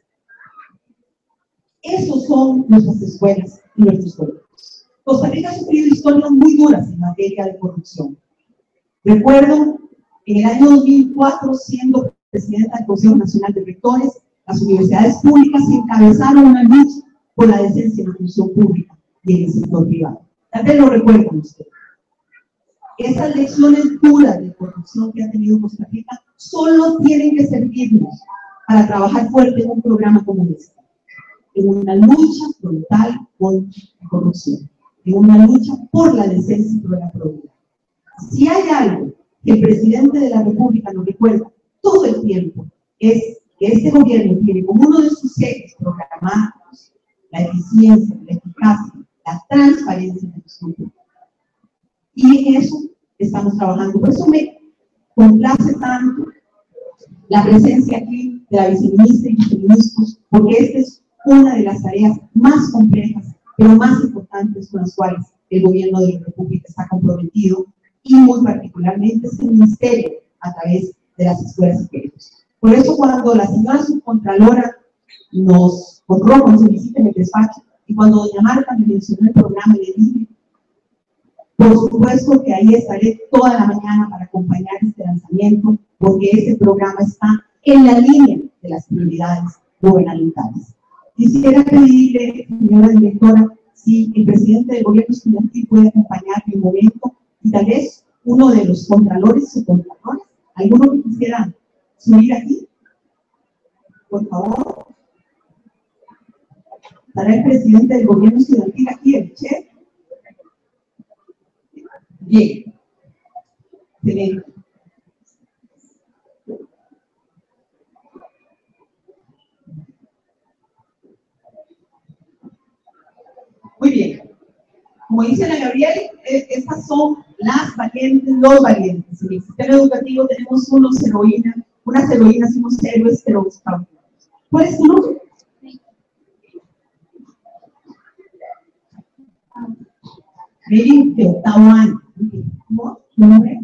Esos son nuestras escuelas y nuestros colegios. Costa Rica ha sufrido historias muy duras en materia de corrupción. Recuerdo, en el año dos mil cuatro, siendo presidenta del Consejo Nacional de Rectores, las universidades públicas encabezaron una lucha por la decencia en la función pública y en el sector privado. Tal vez lo recuerdan ustedes. Esas lecciones duras de corrupción que ha tenido Costa Rica solo tienen que servirnos para trabajar fuerte en un programa como este, en una lucha frontal contra la corrupción, en una lucha por la decencia y por la probidad. Si hay algo que el presidente de la República nos recuerda todo el tiempo, es que este gobierno tiene como uno de sus ejes programados la eficiencia, la eficacia, la transparencia de los públicos. Y en eso estamos trabajando. Por eso me complace tanto la presencia aquí de la viceministra y viceministros, porque esta es una de las tareas más complejas, pero más importantes con las cuales el gobierno de la República está comprometido, y muy particularmente este ministerio a través de las escuelas y colegios. Por eso cuando la señora subcontralora nos honró con su visita en el despacho, y cuando doña Marta me mencionó el programa, le dije, por supuesto que ahí estaré toda la mañana para acompañar este lanzamiento, porque este programa está en la línea de las prioridades gubernamentales. Quisiera pedirle, señora directora, si el presidente del gobierno estudiantil puede acompañarme un momento, y tal vez uno de los contralores o contralores, alguno que quisiera subir aquí, por favor. ¿Estará el presidente del gobierno estudiantil aquí, el chef? Bien. Excelente. Muy bien. Como dice la Gabriel, estas son las valientes, los valientes. En el sistema educativo tenemos unos heroínas, unas heroínas y unos héroes, pero extraordinarios. ¿Cuál es tu nombre? Mary de octavo año. ¿Cómo? ¿Tu nombre?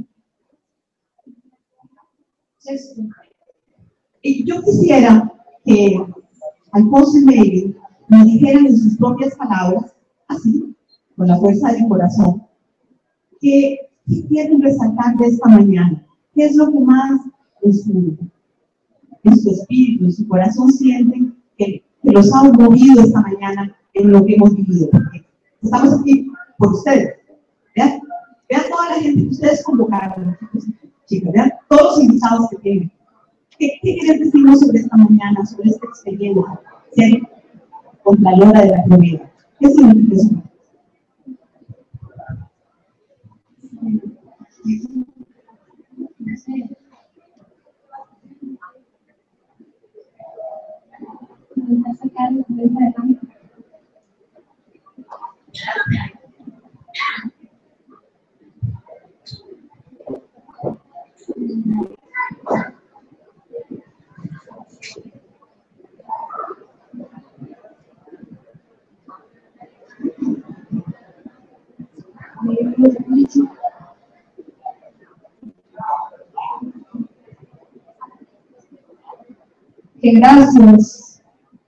Y yo quisiera que Alfonso y Mary nos dijeran en sus propias palabras, así, con la fuerza del corazón, que ¿qué quieren resaltar de esta mañana? ¿Qué es lo que más en su, en su espíritu, en su corazón sienten que, que los ha movido esta mañana en lo que hemos vivido? Porque estamos aquí por ustedes. Vean, vean toda la gente que ustedes convocaron, chicas, vean todos los invitados que tienen. ¿Qué, qué quieren decirnos sobre esta mañana, sobre esta experiencia, ser contralora de la propiedad? ¿Qué significa eso? Que gracias.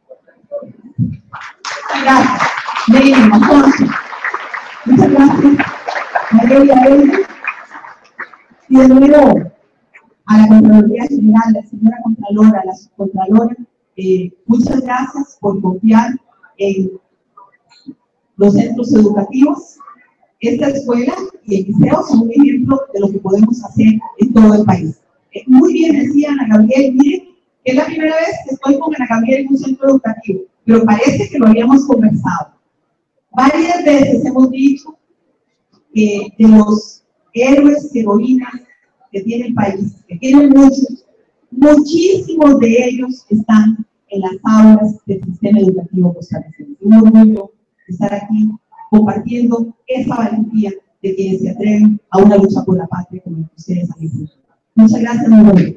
Gracias. Lady Alfonso. Muchas gracias. María y a él. Y de nuevo, a la Contraloría General, la señora Contralora, a la Subcontralora, eh, muchas gracias por confiar en los centros educativos. Esta escuela y el liceo son un ejemplo de lo que podemos hacer en todo el país. Eh, muy bien decía Ana Gabriel, miren, es la primera vez que estoy con Ana Gabriel en un centro educativo, pero parece que lo habíamos conversado. Varias veces hemos dicho que de los héroes y heroínas que tiene el país, que tienen muchos, muchísimos de ellos están en las aulas del sistema educativo costarricense. Un orgullo estar aquí compartiendo esa valentía de quienes se atreven a una lucha por la patria como la que ustedes han hecho. Muchas gracias, muy bonito.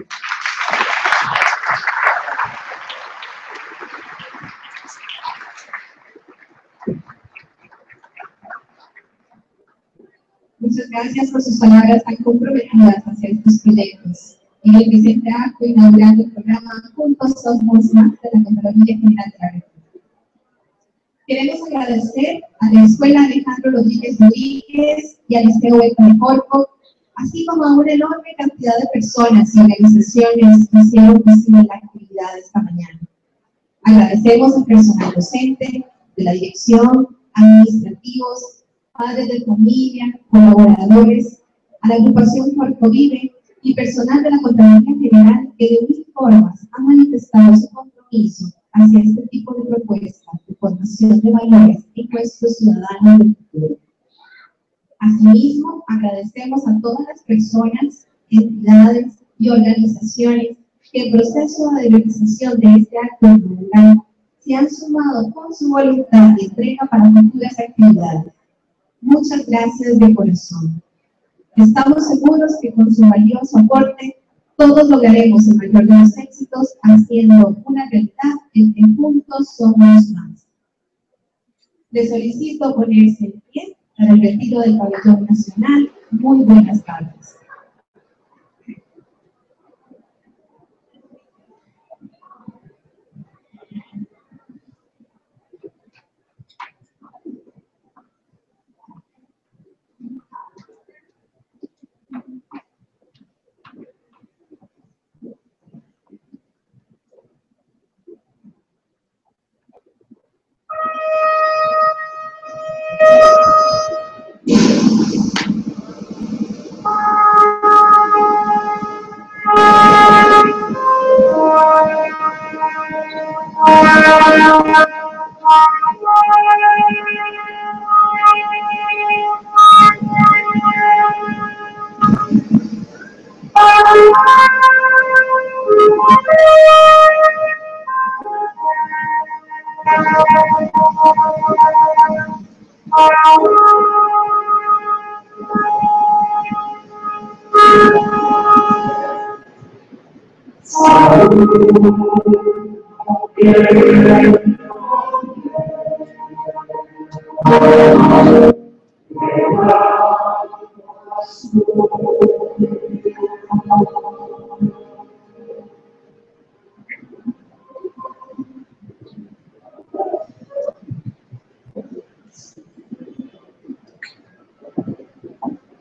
Muchas gracias por sus palabras tan comprometidas hacia estos proyectos. En el presente acto inaugurando el programa Juntos Somos Más de la Contraloría General de la República. Queremos agradecer a la Escuela Alejandro Rodríguez Rodríguez y al Liceo Beto de Corpo, así como a una enorme cantidad de personas y organizaciones que hicieron posible la actividad de esta mañana. Agradecemos al personal docente, de la dirección, administrativos, padres de familia, colaboradores, a la agrupación Puerto Vive y personal de la Contraloría General que de mil formas han manifestado su compromiso hacia este tipo de propuestas de formación de valores en nuestros ciudadanos del futuro. Asimismo, agradecemos a todas las personas, entidades y organizaciones que en proceso de realización de este acto inaugural se han sumado con su voluntad y entrega para futuras actividades. Muchas gracias de corazón. Estamos seguros que con su valioso aporte todos lograremos el mayor de los éxitos haciendo una realidad el que juntos somos más. Les solicito ponerse en pie para el retiro del pabellón nacional. Muy buenas tardes.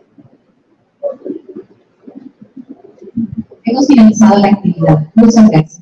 Hemos finalizado la actividad. Muchas gracias.